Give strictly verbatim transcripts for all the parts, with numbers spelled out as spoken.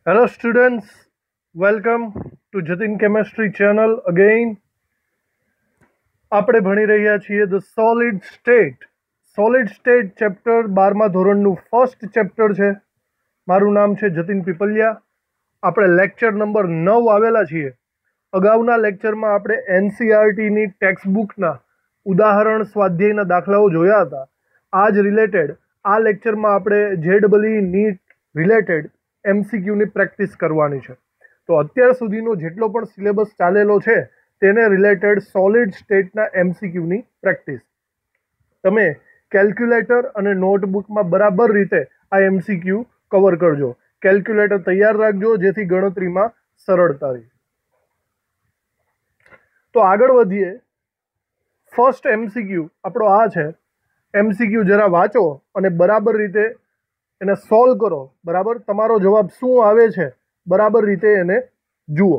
Hello students, welcome to Jatin Chemistry channel again. આપણે ભણી રહ્યા છીએ the solid state. Solid state chapter બારમા ધોરણનું ફર્સ્ટ ચેપ્ટર છે. મારું નામ છે જતિન પીપલિયા. આપણે લેક્ચર નંબર નવ આવેલા છીએ. અગાઉના લેક્ચરમાં આપણે એનસીઆરટીની ટેક્સ્ટ બુકના ઉદાહરણ સ્વાધ્યાયના દાખલાઓ જોયા હતા. આ જ રિલેટેડ આ લેક્ચરમાં આપણે જેડબલઈ નીટ રિલેટેડ એમસીક્યુની પ્રેક્ટિસ કરવાની છે. તો અત્યાર સુધીનો જેટલો પણ સિલેબસ ચાલેલો છે તેને રિલેટેડ સોલિડ સ્ટેટના એમસીક્યુની પ્રેક્ટિસ તમે કેલ્ક્યુલેટર અને નોટબુકમાં બરાબર રીતે આ એમસીક્યુ કવર કરજો. કેલ્ક્યુલેટર તૈયાર રાખજો જેથી ગણતરીમાં સરળતા રહે. તો આગળ વધીએ. ફર્સ્ટ એમસીક્યુ આપણો આ છે. એમસીક્યુ જરા વાંચો અને બરાબર રીતે એને સોલ્વ કરો. બરાબર તમારો જવાબ શું આવે છે બરાબર રીતે એને જુઓ.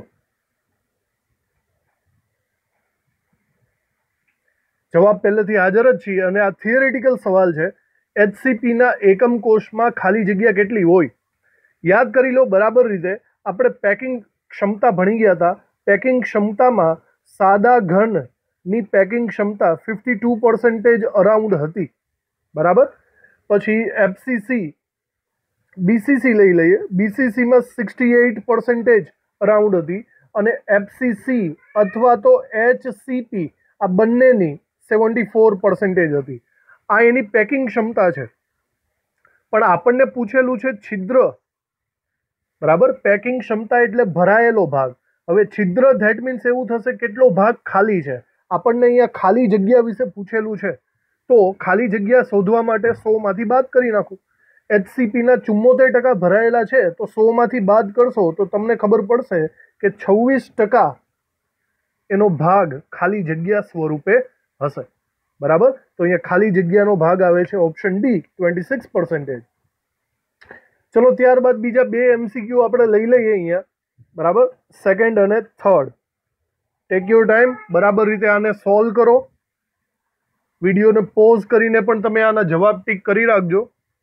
જવાબ પહેલેથી હાજર જ છીએ અને આ થિયરેટિકલ સવાલ છે. એચસીપીના એકમ કોષમાં ખાલી જગ્યા કેટલી હોય? યાદ કરી લો બરાબર રીતે. આપણે પેકિંગ ક્ષમતા ભણી ગયા હતા. પેકિંગ ક્ષમતામાં સાદા ઘનની પેકિંગ ક્ષમતા ફિફ્ટી ટુ પર્સન્ટેજ અરાઉન્ડ હતી. બરાબર. પછી એફસીસી બીસીસી લઈ લઈએ. બીસીસીમાં સિક્સટી એઇટ પર્સન્ટેજ અરાઉન્ડ હતી અને એફસીસી અથવા તો એચસીપી આ બંનેની સેવન્ટી ફોર પર્સન્ટેજ હતી. આ એની પેકિંગ ક્ષમતા છે. પણ આપણને પૂછેલું છે છિદ્ર. બરાબર. પેકિંગ ક્ષમતા એટલે ભરાયેલો ભાગ. હવે છિદ્ર ધેટ મીન્સ એવું થશે કેટલો ભાગ ખાલી છે. આપણને અહીંયા ખાલી જગ્યા વિશે પૂછેલું છે તો ખાલી જગ્યા શોધવા માટે સો માંથી બાદ કરી નાખું. એચસીપીના ચુમ્મોતેર ટકા ભરાયેલા છે તો સો માંથી બાદ કરશો તો તમને ખબર પડશે કે છવ્વીસ ટકા એનો ભાગ ખાલી જગ્યા સ્વરૂપે હશે. બરાબર. તો અહીંયા ખાલી જગ્યાનો ભાગ આવે છે option D twenty six percentage. ચલો ત્યારબાદ બીજા બે એમસીક્યુ આપણે લઈ લઈએ અહીંયા. બરાબર. સેકન્ડ અને થર્ડ. Take your time. બરાબર રીતે આને સોલ્વ કરો. વિડીયોને પોઝ કરીને પણ તમે આના જવાબ ટીક કરી રાખજો.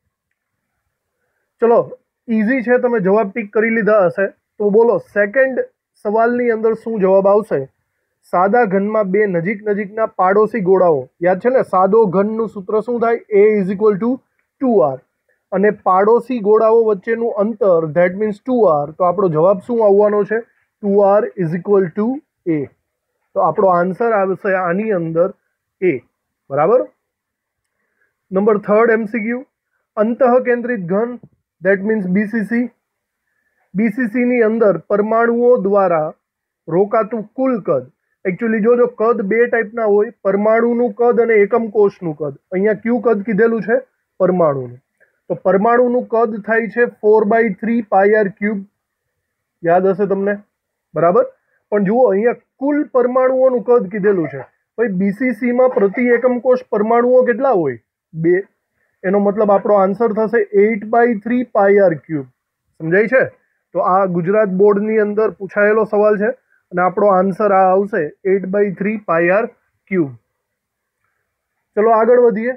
ચલો ઇઝી છે. તમે જવાબ ટીક કરી લીધા હશે તો બોલો સેકન્ડ સવાલની અંદર શું જવાબ આવશે? સાદા ઘનમાં બે નજીક નજીકના પાડોશી ગોળાઓ. યાદ છે ને સાદો ઘનનું સૂત્ર શું થાય? A is equal to two r અને પાડોશી ગોળાઓ વચ્ચેનું અંતર ધેટ મીન્સ ટુ આર. તો આપણો જવાબ શું આવવાનો છે? Two r is equal to a. તો આપણો આન્સર આવશે આની અંદર એ. બરાબર. Number third MCQ. અંતઃ કેન્દ્રિત ઘન ધેટ મીન્સ બીસીસી. બીસીસીની અંદર પરમાણુઓ દ્વારા રોકાતું કુલ કદ. એકચ્યુઅલી જો જો કદ બે ટાઈપના હોય, પરમાણુનું કદ અને એકમ કોષનું કદ. અહીંયા કયું કદ કીધેલું છે? પરમાણુનું. તો પરમાણુનું કદ થાય છે four by three pi r cube. યાદ હશે તમને. બરાબર. પણ જુઓ અહીંયા કુલ પરમાણુઓનું કદ કીધેલું છે. ભાઈ બીસીસીમાં પ્રતિ એકમ કોષ પરમાણુઓ કેટલા હોય? બે. એનો મતલબ આપણો આન્સર થશે eight by three pi r cube. સમજાય છે? તો આ ગુજરાત બોર્ડની અંદર પૂછાયેલો સવાલ છે અને આપણો આન્સર આ આવશે eight by three pi r cube. ચલો આગળ વધીએ.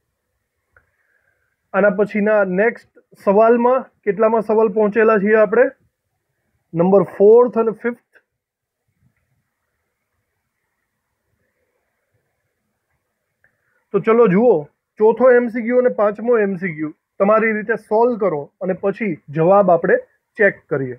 આના પછીના નેક્સ્ટ સવાલમાં કેટલામાં સવાલ પહોંચેલા છીએ આપણે? નંબર ફોર્થ અને ફિફ્થ. તો ચલો જુઓ. ચોથો એમસીક્યુ અને પાંચમો એમસીક્યુ તમારી રીતે સોલ્વ કરો અને પછી જવાબ આપણે ચેક કરીએ.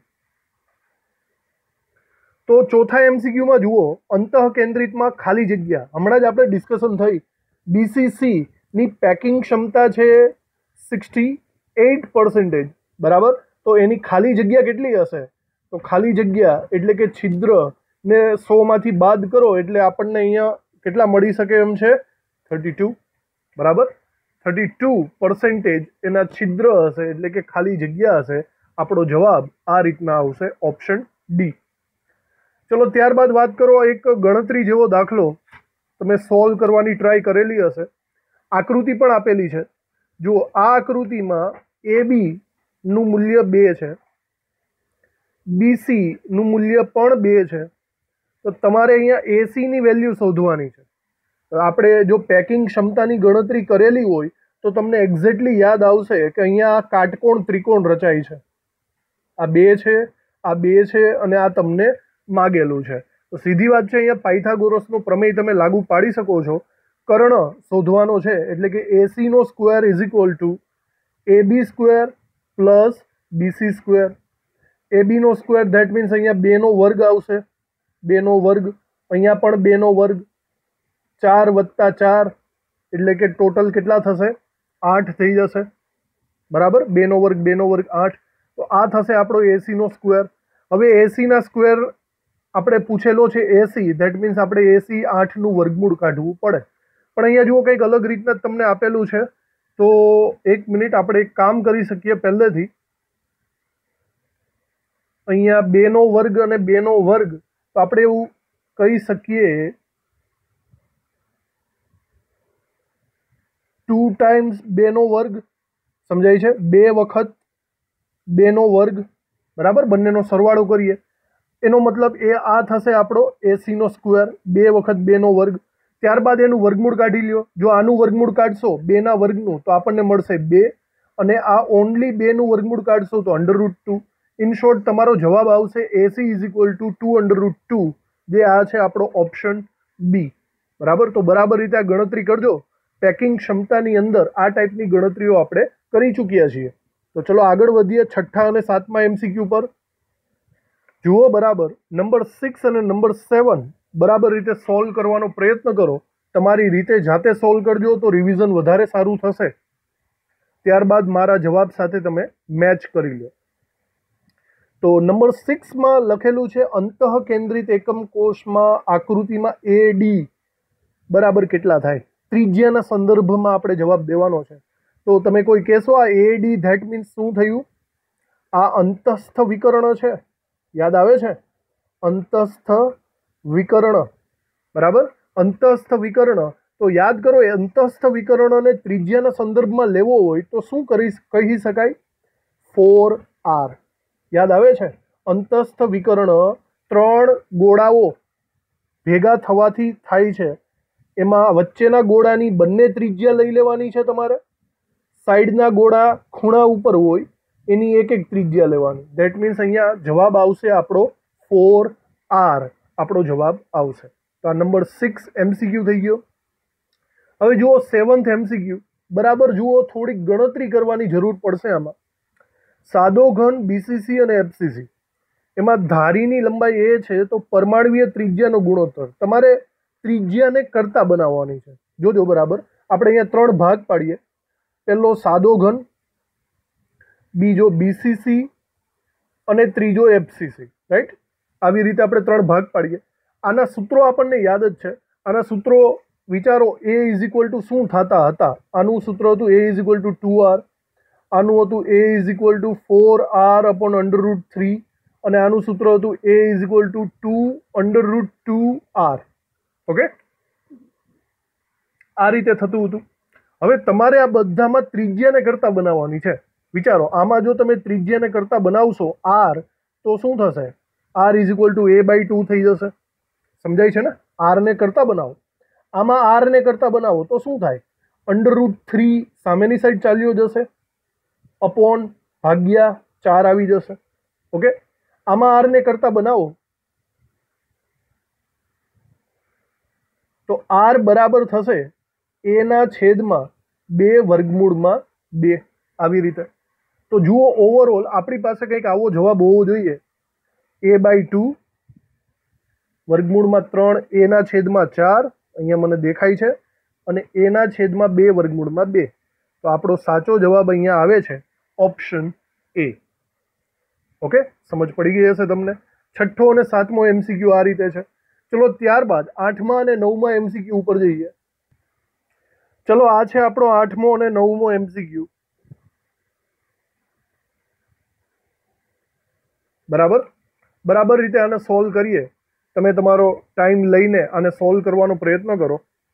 તો ચોથા એમસીક્યુમાં જુઓ. અંતઃ કેન્દ્રિતમાં ખાલી જગ્યા. હમણાં જ આપણે ડિસ્કશન થઈ. બીસીસી ની પેકિંગ ક્ષમતા છે સિક્સટી એઇટ પર્સન્ટેજ. બરાબર. તો એની ખાલી જગ્યા કેટલી હશે? તો ખાલી જગ્યા એટલે કે છિદ્ર ને સો માંથી બાદ કરો એટલે આપણને અહીંયા કેટલા મળી શકે એમ છે? Thirty two. બરાબર. થર્ટી ટુ પર્સન્ટેજ એના છિદ્ર હશે એટલે કે ખાલી જગ્યા હશે. આપણો જવાબ આ રીતના આવશે ઓપ્શન ડી. ચલો ત્યારબાદ વાત કરો. એક ગણતરી જેવો દાખલો તમે સોલ્વ કરવાની ટ્રાય કરેલી હશે. આકૃતિ પણ આપેલી છે. જુઓ આ આકૃતિમાં એ બી નું મૂલ્ય બે છે, બીસી નું મૂલ્ય પણ બે છે. તો તમારે અહીંયા એસી ની વેલ્યુ શોધવાની છે. આપણે જો પેકિંગ ક્ષમતાની ગણતરી કરેલી હોય તો તમને એક્ઝેક્ટલી યાદ આવશે કે અહીંયા આ કાટકોણ ત્રિકોણ રચાય છે. આ બે છે, આ બે છે અને આ તમને માગેલું છે. તો સીધી વાત છે, અહીંયા પાયથાગોરસનો પ્રમેય તમે લાગુ પાડી શકો છો. કર્ણ શોધવાનો છે એટલે કે એસી નો square is equal to A B square plus BC square. A B નો સ્ક્વેર ધેટ મીન્સ અહીંયા બે નો વર્ગ આવશે, બે નો વર્ગ, અહીંયા પણ બે નો વર્ગ, ચાર વત્તા ચાર એટલે કે ટોટલ કેટલા થશે? આઠ થઈ જશે. બરાબર, બે નો વર્ગ, બે નો વર્ગ, આઠ. તો આ થશે આપણો એસી નો સ્ક્વેર. હવે એસી ના સ્ક્વેર આપણે પૂછેલો છે એસી, ધેટ મીન્સ આપણે એસી આઠનું વર્ગમૂળ કાઢવું પડે. પણ અહીંયા જુઓ કંઈક અલગ રીતના તમને આપેલું છે. તો એક મિનિટ, આપણે એક કામ કરી શકીએ પહેલેથી. અહીંયા બે નો વર્ગ અને બે નો વર્ગ, તો આપણે એવું કહી શકીએ ટુ ટાઈમ્સ બે નો વર્ગ. સમજાય છે? બે વખત બે નો વર્ગ, બરાબર, બંનેનો સરવાળો કરીએ એનો મતલબ એ આ થશે આપણો એસી નો સ્ક્વેર, બે વખત બે નો વર્ગ. ત્યારબાદ એનું વર્ગમૂળ કાઢી લ્યો. જો આનું વર્ગમૂળ કાઢશો બે ના વર્ગનું તો આપણને મળશે બે, અને આ ઓનલી બે નું વર્ગમૂળ કાઢશો તો under root two. In short તમારો જવાબ આવશે AC is equal to two under root two, જે આ છે આપણો ઓપ્શન બી. બરાબર, તો બરાબર રીતે આ ગણતરી કરજો. પેકિંગ ક્ષમતાની અંદર આ ટાઈપની ગણતરીઓ આપણે કરી ચૂક્યા છીએ. તો ચલો આગળ વધીએ છઠ્ઠા અને સાતમા એમસીક્યુ પર. જુઓ બરાબર, નંબર સિક્સ અને નંબર સેવન બરાબર રીતે સોલ્વ કરવાનો પ્રયત્ન કરો. તમારી રીતે જાતે સોલ્વ કરજો તો રિવિઝન વધારે સારું થશે. ત્યારબાદ મારા જવાબ સાથે તમે મેચ કરી લો. તો નંબર સિક્સમાં લખેલું છે અંતઃ કેન્દ્રિત એકમ કોષમાં આકૃતિમાં એ ડી બરાબર કેટલા થાય? ત્રિજ્યાના સંદર્ભમાં આપણે જવાબ દેવાનો છે. તો તમે કોઈ કહેશો આ એ ડી ધેટ મીન્સ શું થયું? આ અંતસ્થ વિકર્ણ છે, યાદ આવે છે? અંતસ્થ વિકર્ણ, બરાબર, અંતસ્થ વિકર્ણ. તો યાદ કરો, એ અંતસ્થ વિકર્ણને ત્રિજ્યાના સંદર્ભમાં લેવો હોય તો શું કરી કહી શકાય? Four r. યાદ આવે છે? અંતસ્થ વિકર્ણ ત્રણ ગોળાઓ ભેગા થવાથી થાય છે. એમાં વચ્ચેના ગોળાની બંને ત્રિજ્યા લઈ લેવાની છે તમારે. સાઈડના ગોળા ખૂણા ઉપર હોય એની એક એક ત્રિજ્યા લેવાની. ધેટ મીન્સ અહીંયા જવાબ આવશે આપણો ફોર આર, આપણો જવાબ આવશે. તો આ નંબર સિક્સ એમસીક્યુ થઈ ગયો. હવે જુઓ સેવન્થ એમસીક્યુ. બરાબર જુઓ, થોડીક ગણતરી કરવાની જરૂર પડશે આમાં. સાદો ઘન બીસીસી અને એફસીસી, એમાં ધારીની લંબાઈ એ છે તો પરમાણવીય ત્રિજ્યાનો ગુણોત્તર તમારે ત્રિજ્યાને કરતા બનાવવાની છે. જોજો બરાબર, આપણે અહીંયા ત્રણ ભાગ પાડીએ. પહેલો સાદો ઘન, બીજો બીસીસી અને ત્રીજો એફસીસી, રાઈટ? આવી રીતે આપણે ત્રણ ભાગ પાડીએ. આના સૂત્રો આપણને યાદ જ છે. આના સૂત્રો વિચારો, એ ઇઝ ઇક્વલ ટુ શું થતા હતા? આનું સૂત્ર હતું a is equal to two r, આનું હતું a is equal to four r upon under root three, અને આનું સૂત્ર હતું a is equal to two under root two r. Okay, આ રીતે થતું હતું. હવે તમારે આ બધામાં ત્રિજ્યાને કરતા બનાવવાની છે. વિચારો, આમાં જો તમે ત્રિજ્યાને કરતા બનાવશો આર, તો શું થશે? R is equal to a by two થઈ જશે. સમજાય છે ને? આર ને કરતા બનાવો. આમાં આર ને કરતા બનાવો તો શું થાય? અંડર રૂટ થ્રી સામેની સાઈડ ચાલ્યો જશે, અપોન ભાગ્યા ચાર આવી જશે. ઓકે, આમાં આર ને કરતા બનાવો તો આર બરાબર થશે એના છેદમાં બે વર્ગમૂળમાં બે, આવી રીતે. તો જુઓ, ઓવરઓલ આપણી પાસે કંઈક આવો જવાબ હોવો જોઈએ. એ બાય ટુ વર્ગમૂળમાં ત્રણ, એના છેદમાં ચાર, અહીંયા મને દેખાય છે, અને એના છેદમાં બે વર્ગમૂળમાં બે. તો આપણો સાચો જવાબ અહીંયા આવે છે ઓપ્શન એ. ઓકે, સમજ પડી ગઈ હશે તમને. છઠ્ઠો અને સાતમો એમસીક્યુ આ રીતે છે. ચલો ત્યારબાદ આઠમા અને નવમા એમસીક્યુ ઉપર જઈએ. ચલો આ છે આપણો આઠમો અને નવમો એમસીક્યુ. બરાબર, બરાબર રીતે આને સોલ્વ કરીએ. તમે તમારો ટાઈમ લઈને આને સોલ્વ કરવાનો પ્રયત્ન કરો.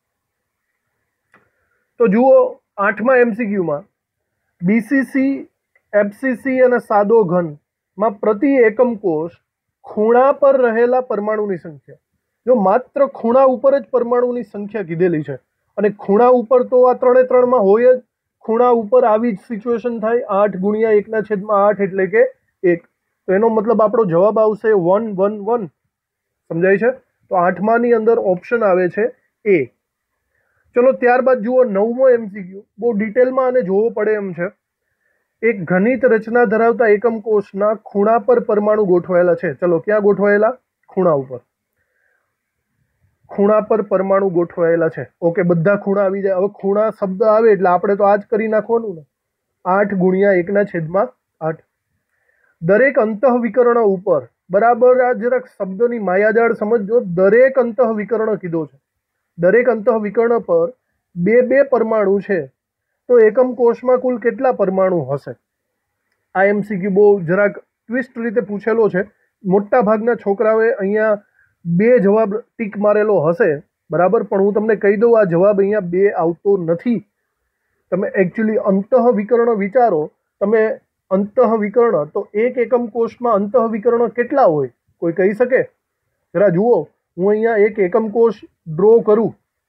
તો જુઓ, આઠમા એમસીક્યુમાં બીસીસી, એફસીસી અને સાદો ઘનમાં પ્રતિ એકમ કોષ ખૂણા પર રહેલા પરમાણુની સંખ્યા. જો માત્ર ખૂણા ઉપર જ પરમાણુની સંખ્યા કીધેલી છે, અને ખૂણા ઉપર તો આ ત્રણે ત્રણમાં હોય જ. ખૂણા ઉપર આવી જ સિચ્યુએશન થાય, આઠ ગુણ્યા એકના છેદમાં આઠ એટલે કે એક. તો એનો મતલબ આપણો જવાબ આવશે વન વન વન. સમજાય છે? તો આઠમાની અંદર ઓપ્શન આવે છે એ. ચલો ત્યારબાદ જુઓ નવમો એમસીક્યુ, બહુ ડિટેલમાં અને જોવો પડે એમ છે. એક ઘનિત રચના ધરાવતા એકમ કોષના ખૂણા પર પરમાણુ ગોઠવાયેલા છે. ચલો ક્યાં ગોઠવાયેલા? ખૂણા ઉપર. ખૂણા પર પરમાણુ ગોઠવાયેલા છે. ઓકે, બધા ખૂણા આવી જાય. હવે ખૂણા શબ્દ આવે એટલે આપણે તો આ જ કરી નાખવાનું ને. આઠ ગુણ્યા એકના છેદમાં આઠ. દરેક અંતઃવિકર્ણ ઉપર, બરાબર આ જરાક શબ્દોની માયાજાળ સમજજો. દરેક અંતઃવિકર્ણ કીધો છે. દરેક અંતઃવિકર્ણ પર બે બે પરમાણુ છે. તો એકમ કોષમાં કુલ કેટલા પરમાણુ હશે? આ એમસીક્યુ બહુ જરાક ટ્વિસ્ટ રીતે પૂછેલો છે. મોટા ભાગના છોકરાઓએ અહીંયા બે જવાબ ટીક મારેલો હશે, બરાબર, પણ હું તમને કહી દઉં આ જવાબ અહીંયા બે આવતો નથી. તમે એકચ્યુઅલી અંતઃવિકર્ણ વિચારો. તમે અંતઃવિકર્ણ, તો એક એકમ કોષમાં અંતઃવિકર્ણ કેટલા હોય? કોઈ કહી શકે? જરા જુઓ, હું અહીંયા એક એકમ કોષ ડ્રો કરું.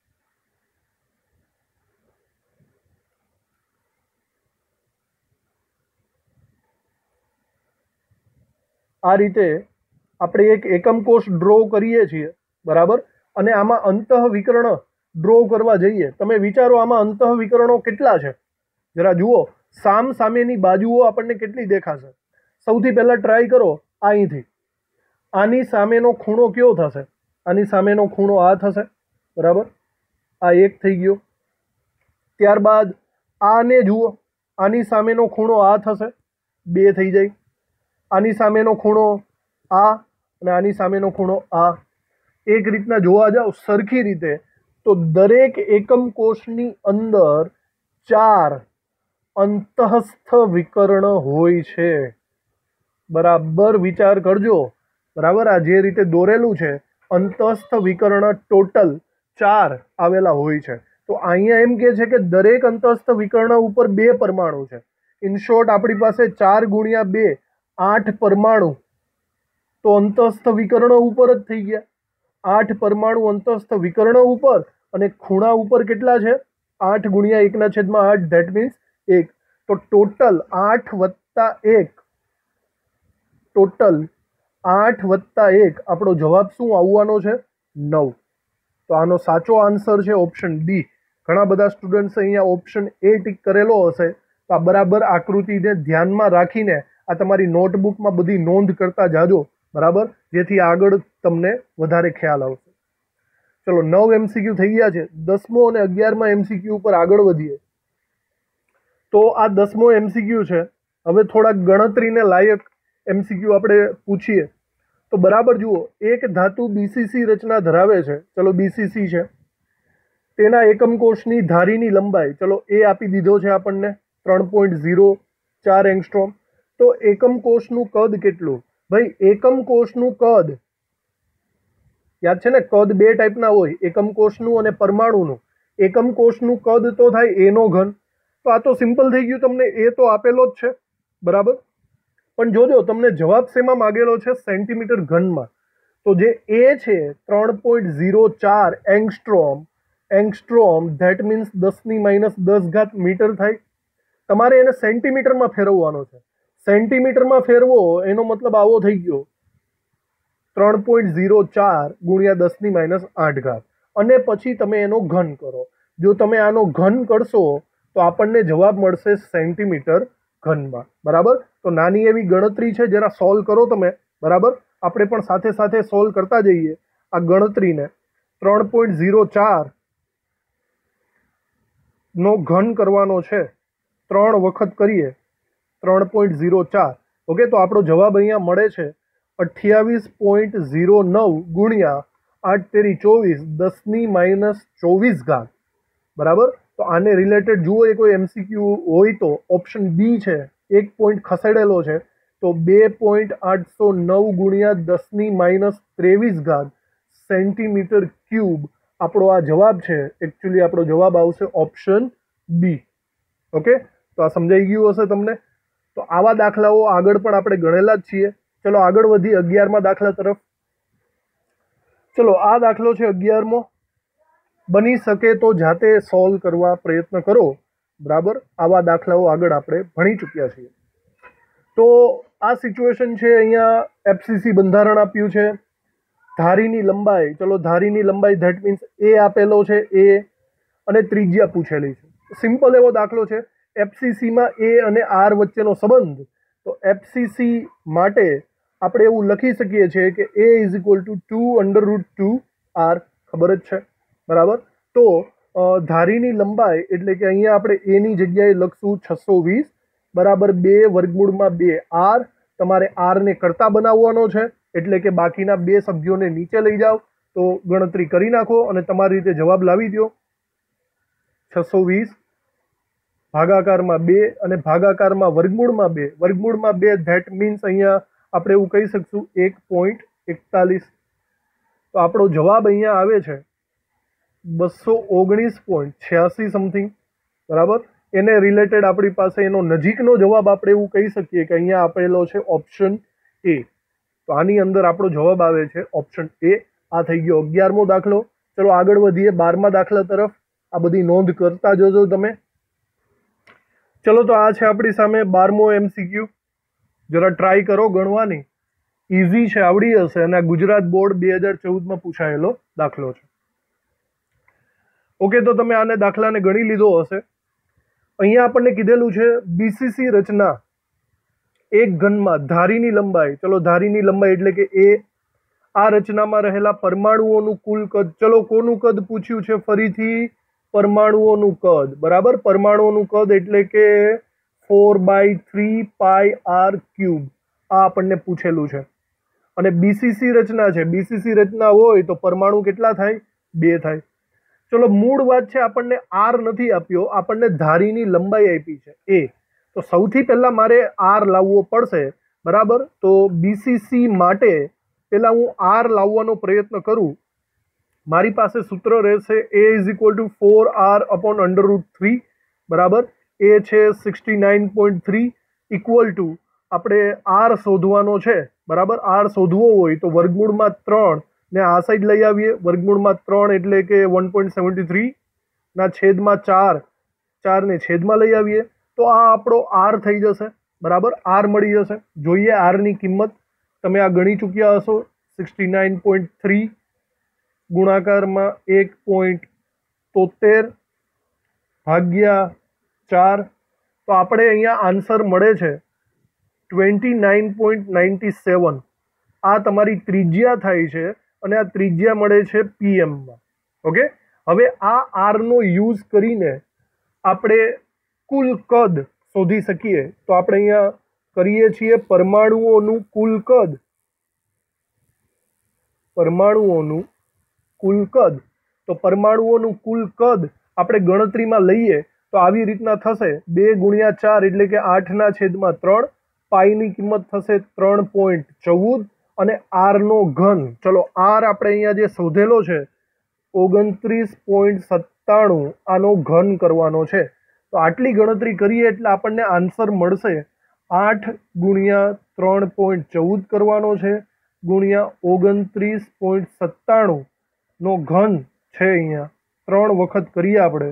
આ રીતે આપણે એક એકમ કોષ ડ્રો કરીએ છીએ, બરાબર, અને આમાં અંતઃવિકર્ણ ડ્રો કરવા જઈએ. તમે વિચારો આમાં અંતઃવિકર્ણો કેટલા છે? જરા જુઓ, સામ સામેની બાજુઓ આપણને કેટલી દેખાશે? સૌથી પહેલા ટ્રાય કરો અહીંથી. આની સામેનો ખૂણો કયો થશે? આની સામેનો ખૂણો આ થશે, બરાબર. આ એક થઈ ગયો. ત્યારબાદ આને જુઓ, આની સામેનો ખૂણો આ થશે, બે થઈ જાય. આની સામેનો ખૂણો આ અને આની સામેનો ખૂણો આ. એક રીતના જોવા જાઓ સરખી રીતે, તો દરેક એકમ કોષની અંદર ચાર અંતઃસ્થ વિકર્ણ હોય છે. બરાબર વિચાર કરજો, બરાબર. આ જે રીતે દોરેલું છે, અંતઃસ્થ વિકર્ણ ટોટલ ચાર આવેલા હોય છે. તો અહીંયા એમ કે છે કે દરેક અંતઃસ્થ વિકર્ણ ઉપર બે પરમાણુ છે. ઇન શોર્ટ આપણી પાસે ચાર ગુણ્યા બે આઠ પરમાણુ તો અંતઃસ્થ વિકર્ણ ઉપર જ થઈ ગયા. આઠ પરમાણુ અંતઃસ્થ વિકર્ણ ઉપર, અને ખૂણા ઉપર કેટલા છે? આઠ ગુણ્યા એકના છેદમાં આઠ, ધેટ મીન્સ એક. તો ટોટલ આઠ વત્તા એક, ટોટલ આઠ વત્તા એક, આપણો જવાબ શું આવવાનો છે? નવ. તો આનો સાચો આન્સર છે ઓપ્શન ડી. ઘણા બધા સ્ટુડન્ટ્સ અહીંયા ઓપ્શન એ ટીક કરેલો હશે. તો આ બરાબર આકૃતિને ધ્યાનમાં રાખીને આ તમારી નોટબુકમાં બધી નોંધ કરતા જાજો, બરાબર, જેથી આગળ તમને વધારે ખ્યાલ આવશે. ચલો નવ એમસીક્યુ થઈ ગયા છે. દસમો અને અગિયારમાં એમસીક્યુ ઉપર આગળ વધીએ. તો આ દસમો એમસીક્યુ છે. હવે થોડાક ગણતરીને લાયક એમસીક્યુ આપણે પૂછીએ. તો બરાબર જુઓ, એક ધાતુ બીસીસી રચના ધરાવે છે. ચલો બીસીસી છે. તેના એકમ કોષની ધારીની લંબાઈ, ચલો એ આપી દીધો છે આપણને, ત્રણ પોઈન્ટ ઝીરો ચાર એંગસ્ટ્રોમ. તો એકમ કોષનું કદ કેટલું? ભાઈ એકમ કોષનું કદ યાદ છે ને, કદ બે ટાઈપના હોય, એકમ કોષનું અને પરમાણુનું. એકમ કોષનું કદ તો થાય એનો ઘન. તો આ તો સિમ્પલ થઈ ગયું, તમને એ તો આપેલો જ છે, બરાબર. પણ જોજો તમને જવાબ શેમાં માગેલો છે? સેન્ટીમીટર ઘનમાં. તો જે એ છે ત્રણ પોઈન્ટ ઝીરો ચાર એંગસ્ટ્રોમ, એંગસ્ટ્રોમ ધેટ મીન્સ દસની માઇનસ દસ ઘાત મીટર થાય. તમારે એને સેન્ટીમીટરમાં ફેરવવાનો છે. સેન્ટીમીટરમાં ફેરવો એનો મતલબ આવો થઈ ગયો, ત્રણ પોઈન્ટ ઝીરો ચાર ગુણ્યા દસની માઇનસ આઠ ઘાત. અને પછી તમે એનો ઘન કરો. જો તમે આનો ઘન કરશો તો આપણને જવાબ મળશે સેન્ટીમીટર ઘનમાં, બરાબર. તો નાની એવી ગણતરી છે, જરા સોલ્વ કરો તમે, બરાબર. આપણે પણ સાથે સાથે સોલ્વ કરતા જઈએ આ ગણતરીને. ત્રણ પોઈન્ટ ઝીરો ચાર નો ઘન કરવાનો છે, ત્રણ વખત કરીએ ત્રણ પોઈન્ટ ઝીરો ચાર. ઓકે, તો આપણો જવાબ અહીંયા મળે છે અઠ્યાવીસ પોઈન્ટ ઝીરો નવ ગુણ્યા આઠ તેરી ચોવીસ, દસની માઇનસ ચોવીસ ઘાત, બરાબર. તો આને રિલેટેડ જુઓ એ કોઈ એમસીક્યુ હોય તો ઓપ્શન બી છે, એક પોઈન્ટ ખસેડેલો છે. તો બે પોઈન્ટ આઠસો નવ ગુણ્યા દસની માઇનસ ત્રેવીસ ઘાત સેન્ટીમીટર ક્યુબ આપણો આ જવાબ છે. એકચ્યુઅલી આપણો જવાબ આવશે ઓપ્શન બી. ઓકે, તો આ સમજાઈ ગયું હશે તમને. તો આવા દાખલાઓ આગળ પણ આપણે ગણેલા જ છીએ. ચલો આગળ વધી અગિયારમાં દાખલા તરફ. ચલો આ દાખલો છે અગિયારમો. બની શકે તો જાતે સોલ્વ કરવા પ્રયત્ન કરો, બરાબર. આવા દાખલાઓ આગળ આપણે ભણી ચૂક્યા છીએ. તો આ સિચ્યુએશન છે, અહીંયા એફસીસી બંધારણ આપ્યું છે, ધારીની લંબાઈ, ચલો ધારીની લંબાઈ ધેટ મીન્સ એ આપેલો છે એ, અને ત્રિજ્યા પૂછેલી છે. સિમ્પલ એવો દાખલો છે. એફસીસીમાં એ અને આર વચ્ચેનો સંબંધ, તો એફસીસી માટે આપણે એવું લખી શકીએ છીએ કે a is equal to two under root two r, ખબર જ છે બરાબર. તો ધારીની લંબાઈ એટલે કે અહીંયા આપણે એની જગ્યાએ લખશું છસો વીસ બરાબર બે વર્ગમૂળમાં બે આર. તમારે આરને કરતા બનાવવાનો છે એટલે કે બાકીના બે સભ્યોને નીચે લઈ જાઓ, તો ગણતરી કરી નાખો અને તમારી રીતે જવાબ લાવી દો. છસો વીસ ભાગાકારમાં બે અને ભાગાકારમાં વર્ગમૂળમાં બે, વર્ગમૂળમાં બે ધેટ મીન્સ અહીંયા આપણે એવું કહી શકશું એક પોઈન્ટ એકતાલીસ. તો આપણો જવાબ અહીંયા આવે છે બસો ઓગણીસ પોઈન્ટ છ્યાસી સમથિંગ બરાબર. એને રિલેટેડ આપણી પાસે એનો નજીકનો જવાબ આપણે એવું કહી શકીએ કે અહીંયા આપેલો છે ઓપ્શન એ. તો આની અંદર આપણો જવાબ આવે છે ઓપ્શન એ. આ થઈ ગયો અગિયારમો દાખલો. ચલો આગળ વધીએ બારમા દાખલા તરફ. આ બધી નોંધ કરતા જજો તમે. ચલો તો આ છે આપણી સામે બારમો એમસીક્યુ. જરા ટ્રાય કરો ગણવાની, ઇઝી છે, આવડી હશે, અને આ ગુજરાત બોર્ડ બે હજાર ચૌદમાં પૂછાયેલો દાખલો છે. ઓકે, તો તમે આને દાખલાને ગણી લીધો હશે. અહીંયા આપણને કીધેલું છે બીસીસી રચના એક ઘનમાં ધારીની લંબાઈ, ચલો ધારીની લંબાઈ એટલે કે એ, આ રચનામાં રહેલા પરમાણુઓનું કુલ કદ. ચલો કોનું કદ પૂછ્યું છે ફરીથી? પરમાણુઓનું કદ બરાબર. પરમાણુઓનું કદ એટલે કે four by three pi r cube, આ આપણને પૂછેલું છે. અને બીસીસી રચના છે, બીસીસી રચના હોય તો પરમાણુ કેટલા થાય? બે થાય. ચલો મૂળ વાત છે, આપણને આર નથી આપ્યો, આપણને ધારીની લંબાઈ આપી છે એ. તો સૌથી પહેલા મારે આર લાવવો પડશે બરાબર. તો બીસીસી માટે પહેલા હું આર લાવવાનો પ્રયત્ન કરું. મારી પાસે સૂત્ર રહેશે a is equal to four r upon under root three બરાબર. એ છે sixty nine point three equal to આપણે આર શોધવાનો છે બરાબર. આર શોધવો હોય તો વર્ગમૂળમાં ત્રણ ને આ સાઈડ લઈ આવીએ. વર્ગમૂળમાં ત્રણ એટલે કે વન પોઈન્ટ સેવન્ટી થ્રી ના છેદમાં ચાર, ચારને છેદમાં લઈ આવીએ તો આ આપણો આર થઈ જશે બરાબર. આર મળી જશે. જોઈએ આરની કિંમત. તમે આ ગણી ચૂક્યા હશો. સિક્સટી નાઇન પોઈન્ટ થ્રી ગુણાકારમાં એક પોઈન્ટ તોતેર ભાગ્યા ચાર, તો આપણે અહીંયા આન્સર મળે છે twenty nine point ninety seven. આ તમારી ત્રિજ્યા થાય છે અને આ ત્રિજ્યા મળે છે પીએમમાં. ઓકે, હવે આ આરનો યુઝ કરીને આપણે કુલ કદ શોધી શકીએ. તો આપણે અહીંયા કરીએ છીએ પરમાણુઓનું કુલ કદ, પરમાણુઓનું કુલ કદ. તો પરમાણુઓનું કુલ કદ આપણે ગણતરીમાં લઈએ તો આવી રીતના થશે બે ગુણ્યા ચાર એટલે કે આઠના છેદમાં ત્રણ. પાઈની કિંમત થશે ત્રણ પોઈન્ટ ચૌદ અને આરનો ઘન, ચલો આર આપણે અહીંયા જે શોધેલો છે ઓગણત્રીસ પોઈન્ટ સત્તાણું, આનો ઘન કરવાનો છે. તો આટલી ગણતરી કરીએ એટલે આપણને આન્સર મળશે આઠ ગુણ્યા ત્રણ પોઈન્ટ ચૌદ કરવાનો છે ગુણ્યા ઓગણત્રીસ પોઈન્ટ સત્તાણું નો ઘન છે. અહીંયા ત્રણ વખત કરીએ આપણે,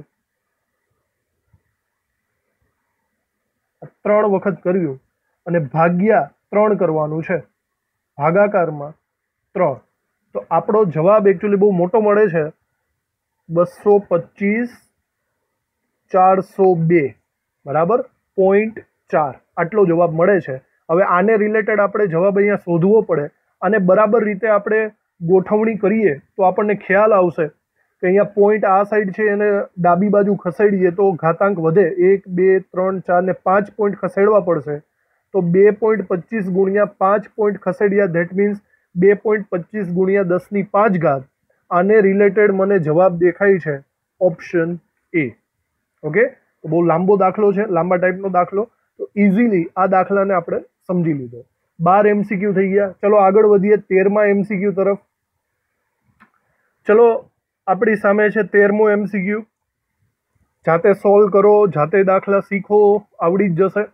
ત્રણ વખત કર્યું અને ભાગ્યા ત્રણ કરવાનું છે, ભાગાકારમાં ત્રણ. તો આપણો જવાબ એકચ્યુઅલી બહુ મોટો મળે છે બસો પચીસ ચારસો બે બરાબર પોઈન્ટ ચાર, આટલો જવાબ મળે છે. હવે આને રિલેટેડ આપણે જવાબ અહીંયા શોધવો પડે અને બરાબર રીતે આપણે ગોઠવણી કરીએ તો આપણને ખ્યાલ આવશે કે અહીંયા પોઈન્ટ આ સાઈડ છે અને ડાબી બાજુ ખસેડીએ તો ઘાતાંક વધે. એક બે ત્રણ ચાર ને પાંચ પોઈન્ટ ખસેડવા પડશે. તો બે પોઈન્ટ પચીસ ગુણ્યા પાંચ પોઈન્ટ ખસેડ્યા ધેટ મીન્સ બે પોઈન્ટ પચીસ ગુણ્યા દસની પાંચ ઘાત. આને રિલેટેડ મને જવાબ દેખાય છે ઓપ્શન એ. ઓકે, તો બહુ લાંબો દાખલો છે, લાંબા ટાઈપનો દાખલો. તો ઇઝીલી આ દાખલાને આપણે સમજી લીધો. બાર એમસીક્યુ થઈ ગયા. ચલો આગળ વધીએ તેરમા એમસીક્યુ તરફ. ચલો આપણી સામે છે તેરમો એમસીક્યુ. જાતે સોલ્વ કરો, જાતે દાખલા શીખો, આવડી જ જશે.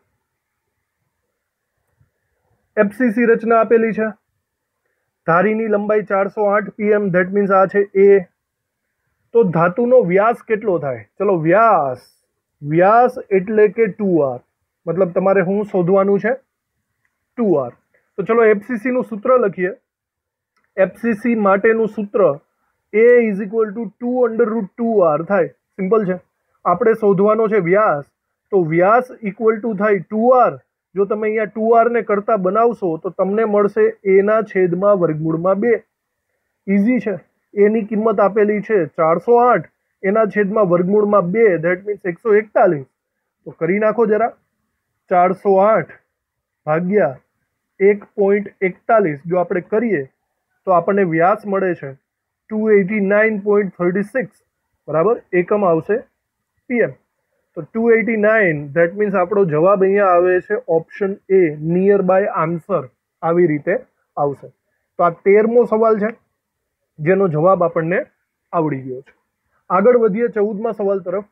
એફસીસી રચના આપેલી છે. ધારીની લંબાઈ ચારસો આઠ પીએમ ધેટ મીન્સ આ છે એ. તો ધાતુનો વ્યાસ કેટલો થાય? ચલો વ્યાસ, વ્યાસ એટલે કે ટુ આર, મતલબ તમારે શું શોધવાનું છે? Two r. તો ચલો એફસીસીનું સૂત્ર લખીએ. એફસીસી માટેનું સૂત્ર a is equal to two under root two r થાય. સિમ્પલ છે. આપણે શોધવાનો છે વ્યાસ, તો વ્યાસ ઇક્વલ ટુ થાય ટુ આર. જો તમે અહીંયા ટુ આર ને કરતા બનાવશો તો તમને મળશે એના છેદમાં વર્ગમૂળમાં બે. ઇઝી છે. એની કિંમત આપેલી છે ચારસો આઠ, એના છેદમાં વર્ગમૂળમાં બે, ધેટ મીન્સ એકસો એકતાલીસ. તો કરી નાખો જરા. ચારસો આઠ ભાગ્યા એક પોઈન્ટ એકતાલીસ જો આપણે કરીએ તો આપણને વ્યાસ મળે છે two eighty nine point thirty six. બરાબર, એકમ આવશે પીએમ. તો two eighty nine that means આપણો જવાબ અહીંયા આવે છે option A, near by answer. આવી રીતે આવશે. તો આ તેરમો સવાલ છે જેનો જવાબ આપણને આવડી ગયો છે. આગળ વધીએ ચૌદમા સવાલ તરફ.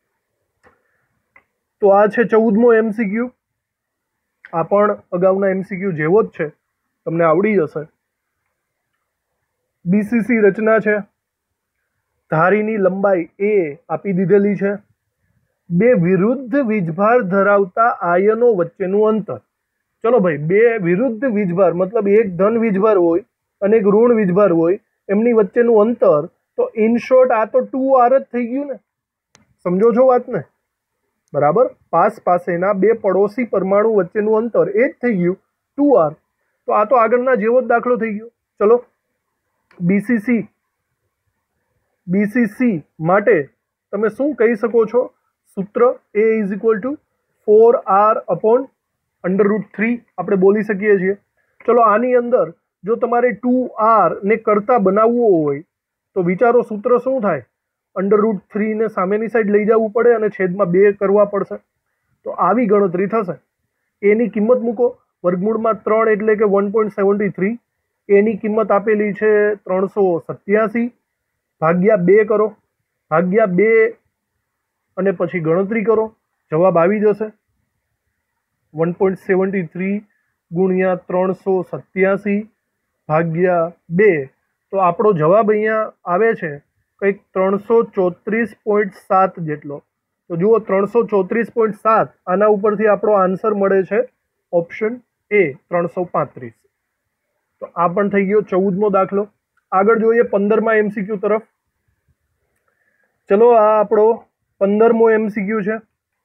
તો આ છે ચૌદમો એમસીક્યુ. આ પણ અગાઉના એમસીક્યુ જેવો જ છે, તમને આવડી જશે. બીસીસી રચના છે. ધારીની લંબાઈ એ આપી દીધેલી છે. બે વિરુદ્ધ વીજભાર ધરાવતા આયનો વચ્ચેનું અંતર. ચલો ભાઈ, બે વિરુદ્ધ વીજભાર મતલબ એક ધન વીજભાર હોય અને એક ઋણ વીજભાર હોય, એમની વચ્ચેનું અંતર. તો ઇન શોર્ટ આ તો ટુ આર જ થઈ ગયું ને. સમજો છો વાતને? બરાબર. પાસ પાસેના બે પડોશી પરમાણુ વચ્ચેનું અંતર એ જ થઈ ગયું ટુ આર. તો આ તો આગળના જેવો જ દાખલો થઈ ગયો. ચલો બીસીસી બીસીસી માટે તમે શું કહી શકો છો? સૂત્ર a is equal to four r upon under root three આપણે બોલી શકીએ છીએ. ચલો આની અંદર જો તમારે ટુ આર ને કરતા બનાવવો હોય તો વિચારો સૂત્ર શું થાય? અંડર રૂટ થ્રી ને સામેની સાઈડ લઈ જવું પડે અને છેદમાં બે કરવા પડશે. તો આવી ગણતરી થશે. એની કિંમત મૂકો વર્ગમૂળમાં ત્રણ એટલે કે વન પોઈન્ટ સેવન્ટી થ્રી. એની કિંમત આપેલી છે ત્રણસો સત્યાસી ભાગ્યા બે કરો, ભાગ્યા બે અને પછી ગણતરી કરો. જવાબ આવી જશે વન પોઈન્ટ સેવન્ટી થ્રી ગુણ્યા ત્રણસો સત્યાસી ભાગ્યા બે. તો આપણો જવાબ અહીંયા આવે છે કંઈક ત્રણસો ચોત્રીસ પોઈન્ટ સાત જેટલો. તો જુઓ ત્રણસો ચોત્રીસ પોઈન્ટ સાત, આના ઉપરથી આપણો આન્સર મળે છે ઓપ્શન એ ત્રણસો પાંત્રીસ. તો આ પણ થઈ ગયો ચૌદમો દાખલો. આગળ જોઈએ પંદરમાં એમસીક્યુ તરફ. ચલો આ આપણો પંદરમો એમસીક્યુ છે.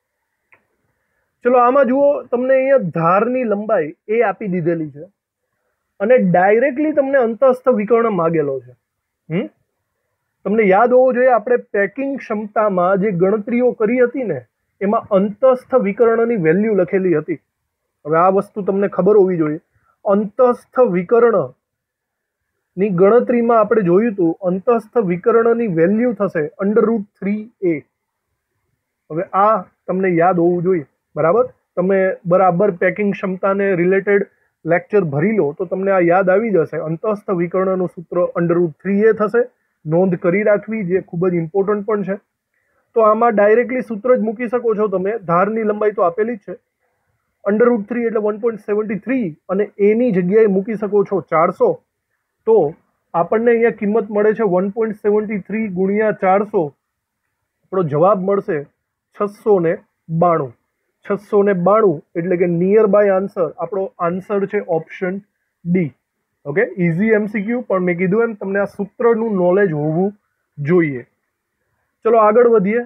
ચલો આમાં જુઓ તમને અહીંયા ધારની લંબાઈ એ આપી દીધેલી છે અને ડાયરેક્ટલી તમને અંતસ્થ વિકર્ણ માગેલો છે. હમ તમને યાદ હોવું જોઈએ આપણે પેકિંગ ક્ષમતામાં જે ગણતરીઓ કરી હતી ને એમાં અંતસ્થ વિકર્ણની વેલ્યુ લખેલી હતી. હવે આ વસ્તુ તમને ખબર હોવી જોઈએ. અંતસ્થ વિકર્ણ ની ગણતરીમાં આપણે જોયું હતું અંતસ્થ વિકર્ણની વેલ્યુ થશે અંડર રૂટ થ્રી એ. હવે આ તમને યાદ હોવું જોઈએ. બરાબર, તમે બરાબર પેકિંગ ક્ષમતાને રિલેટેડ લેક્ચર ભરી લો તો તમને આ યાદ આવી જશે. અંતસ્થ વિકર્ણનું સૂત્ર અંડર રૂટ થ્રી એ થશે. નોંધ કરી રાખવી, જે ખૂબ જ ઇમ્પોર્ટન્ટ પણ છે. તો આમાં ડાયરેક્ટલી સૂત્ર જ મૂકી શકો છો તમે. ધારની લંબાઈ તો આપેલી જ છે અંડર રૂટ થ્રી એટલે વન પોઈન્ટ સેવન્ટી થ્રી અને એની જગ્યાએ મૂકી શકો છો ચારસો. તો આપણને અહીંયા કિંમત મળે છે વન પોઈન્ટ સેવન્ટી થ્રી ગુણ્યા ચારસો. આપણો જવાબ મળશે છસો ને બાણું. છસો ને બાણું એટલે કે નિયર બાય આન્સર. આપણો આન્સર છે option D. Okay, easy MCQ, પણ મેં કીધું એમ તમને આ સૂત્રનું નોલેજ હોવું જોઈએ. ચલો આગળ વધીએ.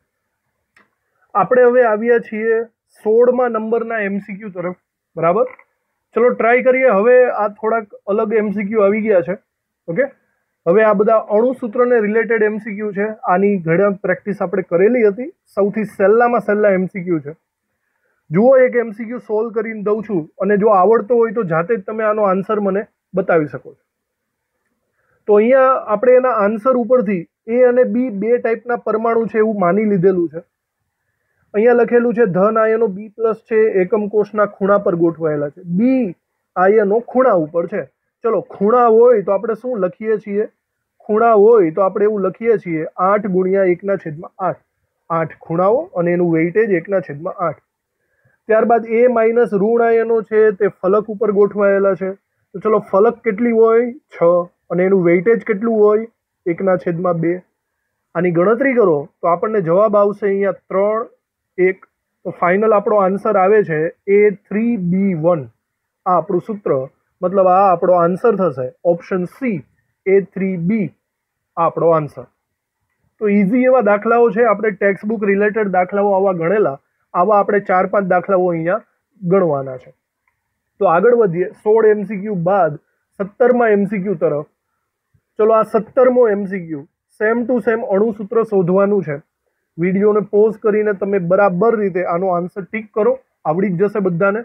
આપણે હવે આવ્યા છીએ સોળમા નંબરના એમસીક્યુ તરફ. બરાબર, ચલો ટ્રાય કરીએ. હવે આ થોડાક અલગ એમસીક્યુ આવી ગયા છે. ઓકે, હવે આ બધા અણુસૂત્રને રિલેટેડ એમસીક્યુ છે. આની ઘણા પ્રેક્ટિસ આપણે કરેલી હતી. સૌથી સહેલામાં સહેલા એમસીક્યુ છે. જુઓ એક એમસીક્યુ સોલ્વ કરીને દઉં છું અને જો આવડતો હોય તો જાતે જ તમે આનો આન્સર મને બતાવી શકો છો. તો અહીંયા આપણે એના આન્સર ઉપરથી એ અને બી બે ટાઈપના પરમાણુ છે એવું માની લીધેલું છે. અહીંયા લખેલું છે ધન આયનો બી પ્લસ છે, એકમ કોષના ખૂણા પર ગોઠવાયેલા છે. બી આયનો ખૂણા ઉપર છે. ચલો ખૂણા હોય તો આપણે શું લખીએ છીએ? ખૂણા હોય તો આપણે એવું લખીએ છીએ આઠ ગુણ્યા એકના છેદમાં આઠ. આઠ ખૂણાઓ અને એનું વેઇટેજ એકના છેદમાં આઠ. ત્યારબાદ એ માઇનસ ઋણ આયનો છે તે ફલક ઉપર ગોઠવાયેલા છે. તો ચલો ફલક કેટલી હોય? છ અને એનું વેઇટેજ કેટલું હોય? એકના છેદમાં બે. આની ગણતરી કરો તો આપણને જવાબ આવશે અહીંયા ત્રણ એક. તો ફાઇનલ આપણો આન્સર આવે છે એ થ્રી બી વન. આ આપણું સૂત્ર, મતલબ આ આપણો આન્સર થશે option C A three B આપણો આન્સર. તો ઇઝી એવા દાખલાઓ છે, આપણે ટેક્સ્ટ બુક રિલેટેડ દાખલાઓ આવા ગણેલા, આવા આપણે ચાર પાંચ દાખલાઓ અહીંયા ગણવાના છે. તો આગળ વધીએ સોળ એમસીક્યુ બાદ સત્તરમાં એમસીક્યુ તરફ. ચલો આ સત્તરમો એમસીક્યુ સેમ ટુ સેમ અણુસૂત્ર શોધવાનું છે. વિડીયોને પોઝ કરીને તમે બરાબર રીતે આનો આન્સર ટીક કરો, આવડી જ જશે બધાને.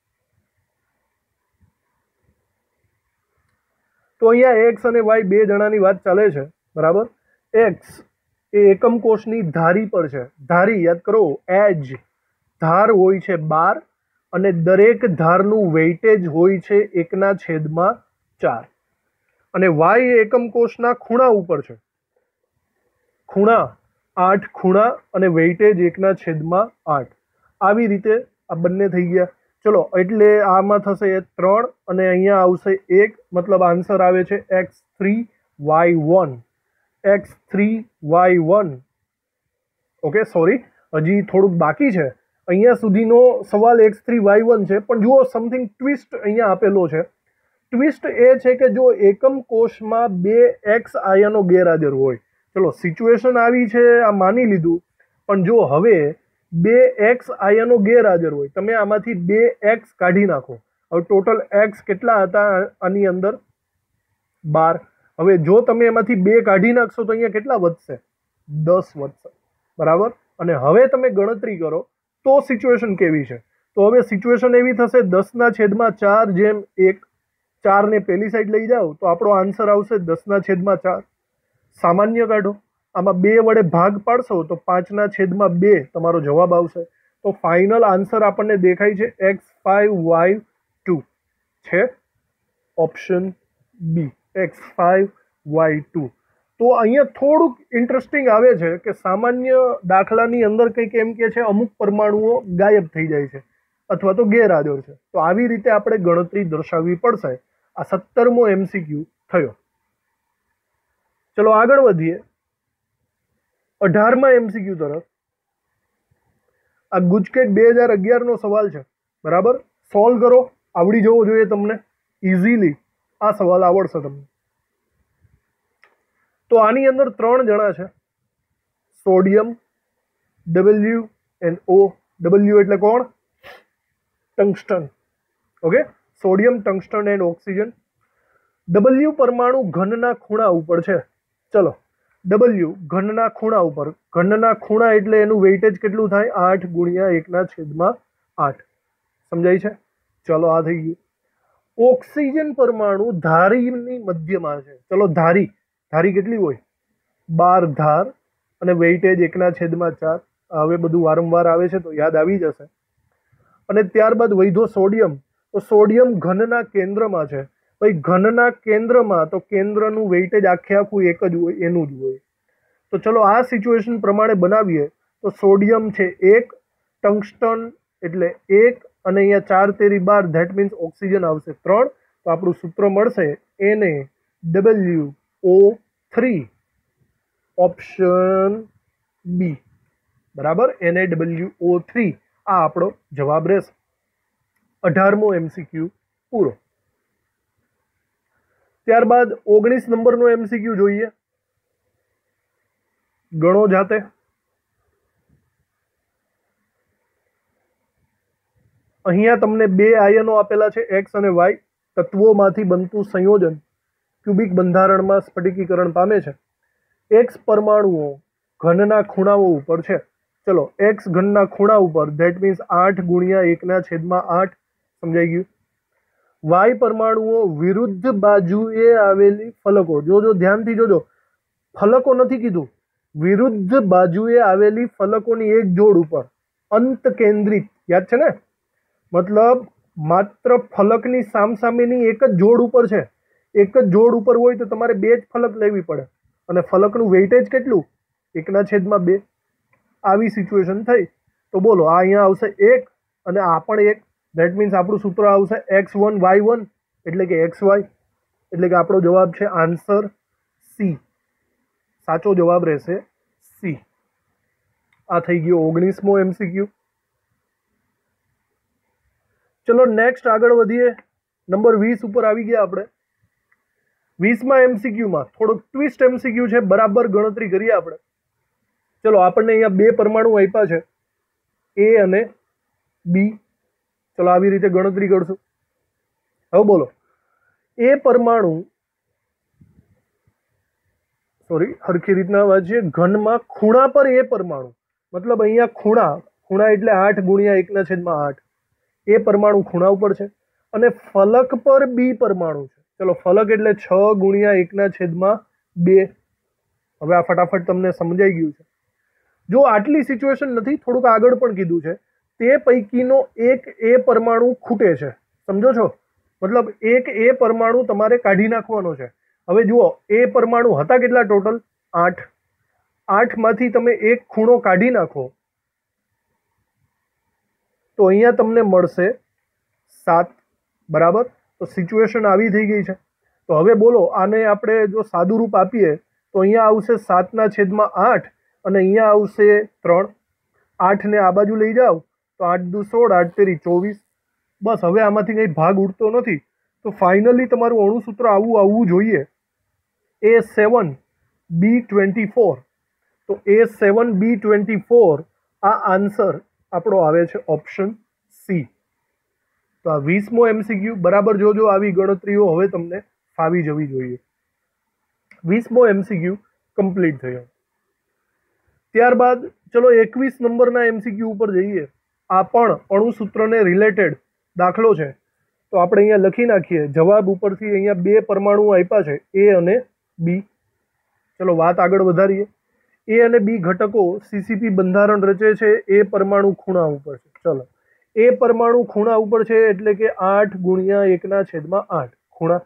તો અહીંયા એક્સ અને વાય બે જણાની વાત ચાલે છે, બરાબર. એક્સ એ એકમ કોષની ધારી પર છે. ધારી યાદ કરો, એજ ધાર હોય છે બાર અને દરેક ધારનું વેઇટેજ હોય છે એકના છેદમાં ચાર. અને વાય એ એકમ કોષના ખૂણા ઉપર છે. ખૂણા આઠ ખૂણા અને વેઇટેજ એકના છેદમાં આઠ. આવી રીતે આ બંને થઈ ગયા. ચલો એટલે આમાં થશે એ ત્રણ અને અહીંયા આવશે એક, મતલબ આન્સર આવે છે X three Y one. X three Y one. Okay sorry, હજી થોડુંક બાકી છે. અહીંયા સુધીનો સવાલ એક્સ થ્રી વાય વન છે, પણ જુઓ સમથિંગ ટ્વિસ્ટ અહીંયા આપેલો છે. ટ્વિસ્ટ એ છે કે જો એકમ કોષમાં બે એક્સ આયનો ગેરહાજર હોય, ચલો સિચ્યુએશન આવી છે આ માની લીધું, પણ જો હવે બે એક્સ આયનો ગેરહાજર હોય, તમે આમાંથી બે એક્સ કાઢી નાખો. હવે ટોટલ એક્સ કેટલા હતા આની અંદર? બાર. હવે જો તમે એમાંથી બે કાઢી નાખશો તો અહીંયા કેટલા વધશે? દસ વધશે, બરાબર. અને હવે તમે ગણતરી કરો તો સિચ્યુએશન કેવી છે? તો હવે સિચ્યુએશન એવી થશે દસના છેદમાં ચાર જેમ એક. ચારને પેલી સાઈડ લઈ જાઓ તો આપણો આન્સર આવશે દસના છેદમાં ચાર. સામાન્ય કાઢો, આમાં બે વડે ભાગ પાડશો તો પાંચના છેદમાં બે તમારો જવાબ આવશે. તો ફાઇનલ આન્સર આપણને દેખાય છે એક્સ ફાઈવ વાય ટુ છે option B, X five Y two. તો અહીંયા થોડુંક ઇન્ટરેસ્ટિંગ આવે છે કે સામાન્ય દાખલાની અંદર કંઈક એમ કે છે અમુક પરમાણુઓ ગાયબ થઈ જાય છે અથવા તો ગેરહાજર છે. તો આવી રીતે આપણે ગણતરી દર્શાવવી પડશે. આ સત્તરમો એમસીક્યુ થયો. ચલો આગળ વધીએ અઢારમાં એમસીક્યુ તરફ. આ ગુજકેટ બે હજાર અગિયારનો સવાલ છે, બરાબર. સોલ્વ કરો, આવડી જવો જોઈએ તમને ઇઝીલી. આ સવાલ આવડશે તમને. તો આની અંદર ત્રણ જણા છે, sodium, W and O. W એટલે કોણ? Tungsten. Okay, sodium, tungsten and oxygen. W પરમાણુ ઘનના ખૂણા ઉપર છે. ચલો ડબલ્યુ ઘનના ખૂણા ઉપર. ઘનના ખૂણા એટલે એનું વેઇટેજ કેટલું થાય? આઠ ગુણ્યા એકના છેદમાં આઠ. સમજાય છે? ચલો આ થઈ ગયું. ઓક્સિજન પરમાણુ ધારીની મધ્યમાં છે. ચલો ધારી, ધારી કેટલી હોય? બાર ધાર અને વેઇટેજ એકના છેદમાં ચાર. હવે બધું વારંવાર આવે છે તો યાદ આવી જશે. અને ત્યારબાદ વૈધો સોડિયમ. તો સોડિયમ ઘનના કેન્દ્રમાં છે. ભાઈ ઘનના કેન્દ્રમાં તો કેન્દ્રનું વેઇટેજ આખે આખું એક જ હોય, એનું જ હોય. તો ચલો આ સિચ્યુએશન પ્રમાણે બનાવીએ તો સોડિયમ છે એક, ટંગસ્ટન એટલે એક અને અહીંયા ચાર તેરી બાર, ધેટ મીન્સ ઓક્સિજન આવશે ત્રણ. તો આપણું સૂત્ર મળશે એને W O three option B, બરાબર. એને ડબલ્યુ ઓ થ્રી આ આપણો જવાબ રહેશે. અઢારમો એમસીક્યુ પૂરો. ત્યારબાદ ઓગણીસ નંબરનો એમસીક્યુ જોઈએ. ગણો જાતે. અહીંયા તમને બે આયનો આપેલા છે એક્સ અને વાય. તત્વોમાંથી બનતું સંયોજન ક્યુબિક બંધારણમાં સ્ફટિકીકરણ પામે છે. એક્સ પરમાણુઓ ઘનના ખૂણાઓ ઉપર છે. ચલો એક્સ ઘનના ખૂણા ઉપર, ધેટ મીન્સ આઠ ગુણ્યા એકના છેદમાં આઠ. સમજાઈ ગયું. વાય પરમાણુઓ વિરુદ્ધ બાજુએ આવેલી ફલકો. જોજો ધ્યાનથી જોજો, ફલકો નથી કીધું, વિરુદ્ધ બાજુએ આવેલી ફલકોની એક જોડ ઉપર અંત કેન્દ્રિત. યાદ છે ને? મતલબ માત્ર ફલકની સામસામેની એક જ જોડ ઉપર છે. એક જ જોડ ઉપર હોય તો તમારે બે જ ફલક લેવી પડે અને ફલકનું વેઇટેજ કેટલું? એકના છેદમાં બે. આવી સિચ્યુએશન થઈ તો બોલો આ અહીંયા આવશે એક અને આ પણ એક. ધેટ મીન્સ આપણું સૂત્ર આવશે એક્સ વન વાય વન એટલે કે એક્સ વાય. એટલે કે આપણો જવાબ છે આન્સર સી. સાચો જવાબ રહેશે સી. આ થઈ ગયો ઓગણીસમો એમસીક્યુ. ચલો નેક્સ્ટ આગળ વધીએ. નંબર વીસ ઉપર આવી ગયા આપણે. વીસમાં એમસીક્યુમાં થોડોક ટ્વિસ્ટ એમસીક્યુ છે, બરાબર ગણતરી કરીએ આપણે. ચલો, આપણને અહીંયા બે પરમાણુ આપ્યા છે, એ અને બી. ચલો, આવી રીતે ગણતરી કરશું. હવે બોલો, એ પરમાણુ, સોરી હરખી રીતના વાંચીએ, ઘનમાં ખૂણા પર એ પરમાણુ, મતલબ અહીંયા ખૂણા, ખૂણા એટલે આઠ ગુણ્યા એકના છેદમાં આઠ, એ પરમાણુ ખૂણા ઉપર છે. અને ફલક પર બી પરમાણુ છે. ચલો, ફલક એટલે છ ગુણ્યા એકના છેદમાં બે. હવે આ ફટાફટ તમને સમજાઈ ગયું છે. જો આટલી સિચ્યુએશન નથી, થોડુંક આગળ પણ કીધું છે, તે પૈકીનો એક એ પરમાણુ ખૂટે છે. સમજો છો? મતલબ એક એ પરમાણુ તમારે કાઢી નાખવાનો છે. હવે જુઓ, એ પરમાણુ હતા કેટલા ટોટલ? આઠ. આઠમાંથી તમે એક ખૂણો કાઢી નાખો તો અહીંયા તમને મળશે સાત. બરાબર? તો સિચ્યુએશન આવી થઈ ગઈ છે. તો હવે બોલો, આને આપણે જો સાદું રૂપ આપીએ તો અહીંયા આવશે સાતના છેદમાં આઠ અને અહીંયા આવશે ત્રણ. આઠને આ બાજુ લઈ જાઓ તો આઠ દુ સોળ, આઠ તેરી ચોવીસ. બસ, હવે આમાંથી કંઈ ભાગ ઉઠતો નથી. તો ફાઇનલી તમારું અણુસૂત્ર આવું આવવું જોઈએ, એ સેવન બી ટ્વેન્ટી ફોર. તો A seven B twenty four આ આન્સર આપણો આવે છે ઓપ્શન સી. તો આ વીસમો એમસીક્યુ બરાબર જોજો, આવી ગણતરીઓ હવે તમને ફાવી જવી જોઈએ. વીસમો એમસીક્યુ કમ્પ્લીટ થયો. ત્યારબાદ ચલો એકવીસ નંબરના એમસીક્યુ ઉપર જઈએ. આ પણ અણુસૂત્રને રિલેટેડ દાખલો છે. તો આપણે અહીંયા લખી નાખીએ જવાબ ઉપરથી. અહીંયા બે પરમાણુ આપ્યા છે, એ અને બી. ચલો વાત આગળ વધારીએ. એ અને બી ઘટકો સીસીપી બંધારણ રચે છે. એ પરમાણુ ખૂણા ઉપર છે. ચલો, એ પરમાણુ ખૂણા ઉપર છે એટલે કે આઠ ગુણ્યા એકના છેદમાં આઠ ખૂણા.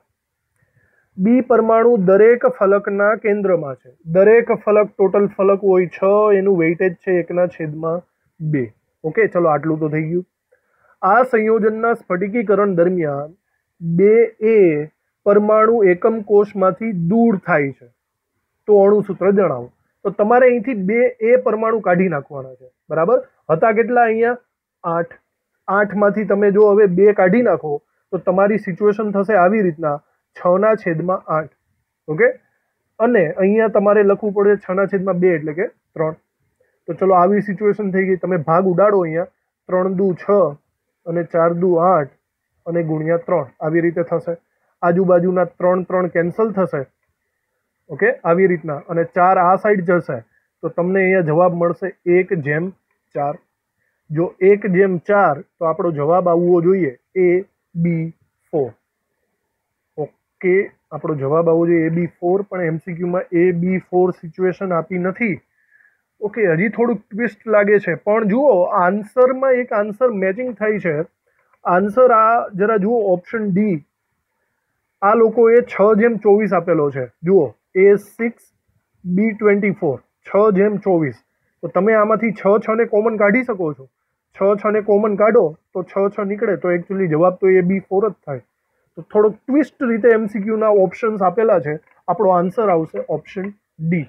બી પરમાણુ દરેક ફલકના કેન્દ્રમાં છે. દરેક ફલક, ટોટલ ફલક હોય છ, એનું વેઇટેજ છે એકના છેદમાં બે. ઓકે, ચલો આટલું તો થઈ ગયું. આ સંયોજનના સ્ફટિકીકરણ દરમિયાન બે એ પરમાણુ એકમ કોષમાંથી દૂર થાય છે. તો અણુસૂત્ર જણાવો. તો તમારે અહીંથી બે એ પરમાણુ કાઢી નાખવાના છે. બરાબર? હતા કેટલા અહીંયા? આઠ. આઠમાંથી તમે જો હવે બે કાઢી નાખો તો તમારી સિચ્યુએશન થશે આવી રીતના, છ ના છેદમાં આઠ. ઓકે, અને અહીંયા તમારે લખવું પડે છ ના છેદમાં બે એટલે કે ત્રણ. તો ચલો, આવી સિચ્યુએશન થઈ ગઈ. તમે ભાગ ઉડાડો અહીંયા, ત્રણ દુ છ અને ચાર દુ આઠ અને ગુણ્યા ત્રણ, આવી રીતે થશે. આજુબાજુના ત્રણ ત્રણ કેન્સલ થશે. ઓકે, આવી રીતના. અને ચાર આ સાઈડ જશે તો તમને અહીંયા જવાબ મળશે એક જેમ ચાર. જો એક જેમ ચાર તો આપણો જવાબ આવવો જોઈએ એ બી ફોર. ઓકે, આપણો જવાબ આવવો જોઈએ એ બી ફોર, પણ એમસીક્યુમાં એ બી ફોર સિચ્યુએશન આપી નથી. ઓકે, હજી થોડુંક ટ્વિસ્ટ લાગે છે, પણ જુઓ આન્સરમાં એક આન્સર મેચિંગ થાય છે. આન્સર આ જરા જુઓ, ઓપ્શન ડી. આ લોકોએ છ જેમ ચોવીસ આપેલો છે. જુઓ, A six B twenty four, છ જેમ ચોવીસ. તો તમે આમાંથી છ છ ને કોમન કાઢી શકો છો. છ છ ને કોમન કાઢો તો છ છ નીકળે, તો એકચ્યુઅલી જવાબ તો એ બી ફોર જ થાય. તો થોડોક ટ્વિસ્ટ રીતે એમસીક્યુના ઓપ્શન્સ આપેલા છે. આપણો આન્સર આવશે ઓપ્શન ડી.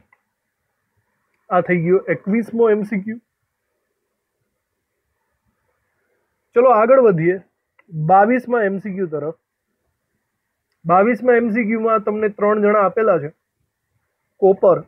આ થઈ ગયો એકવીસમો એમસીક્યુ. ચલો આગળ વધીએ બાવીસમાં એમસીક્યુ તરફ. બાવીસમાં એમસીક્યુમાં તમને ત્રણ જણા આપેલા છે, કોપર,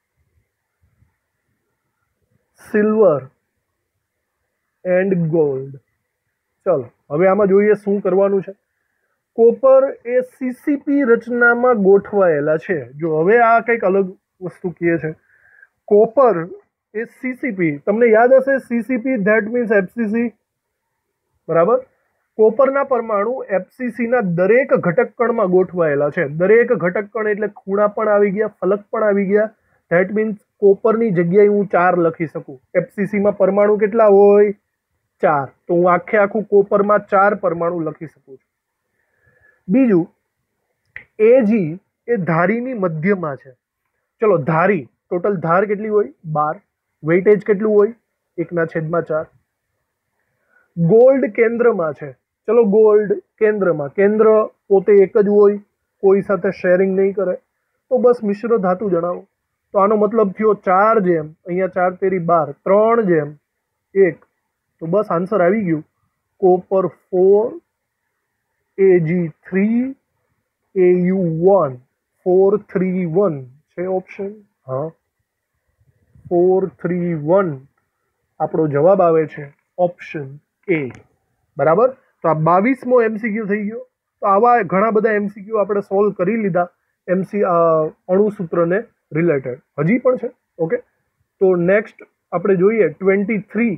સિલ્વર એન્ડ ગોલ્ડ. ચલો હવે આમાં જોઈએ શું કરવાનું છે. કોપર એ સીસીપી રચનામાં ગોઠવાયેલા છે. જો હવે આ કંઈક અલગ વસ્તુ કહે છે. કોપર એ સીસીપી, તમને યાદ હશે સીસીપી ધેટ મીન્સ એફસીસી. બરાબર? કોપરના પરમાણુ એફસીસીના દરેક ઘટક કણમાં ગોઠવાયેલા છે. દરેક ઘટક કણ એટલે ખૂણા પણ આવી ગયા, ફલક પણ આવી ગયા. ધેટ મીન્સ કોપરની જગ્યાએ હું ચાર લખી શકું. એફસીસીમાં પરમાણુ કેટલા હોય? ચાર. તો હું આખે આખું કોપરમાં ચાર પરમાણુ લખી શકું છું. બીજું, એજી એ ધારીની મધ્યમાં છે. ચલો, ધારી, ટોટલ ધાર કેટલી હોય? બાર. વેઇટેજ કેટલું હોય? એકના છેદમાં ચાર. ગોલ્ડ કેન્દ્રમાં છે. ચલો, ગોલ્ડ કેન્દ્રમાં, કેન્દ્ર પોતે એક જ હોય, કોઈ સાથે શેરિંગ નહીં કરે. તો બસ મિશ્ર ધાતુ જણાવો. તો આનો મતલબ થયો ચાર જેમ, અહીંયા ચાર તેરી બાર, ત્રણ જેમ એક. તો બસ આન્સર આવી ગયું. Copper four A G three A U one four three one છે ઓપ્શન? હા, ફોર થ્રી વન આપણો જવાબ આવે છે ઓપ્શન એ. બરાબર. તો આ બાવીસમો એમસીક્યુ થઈ ગયો. તો આવા ઘણા બધા એમસીક્યુ આપણે સોલ્વ કરી લીધા એમસી અણુસૂત્રને રિલેટેડ. હજી પણ છે. ઓકે, તો નેક્સ્ટ આપણે જોઈએ ટ્વેન્ટી થ્રી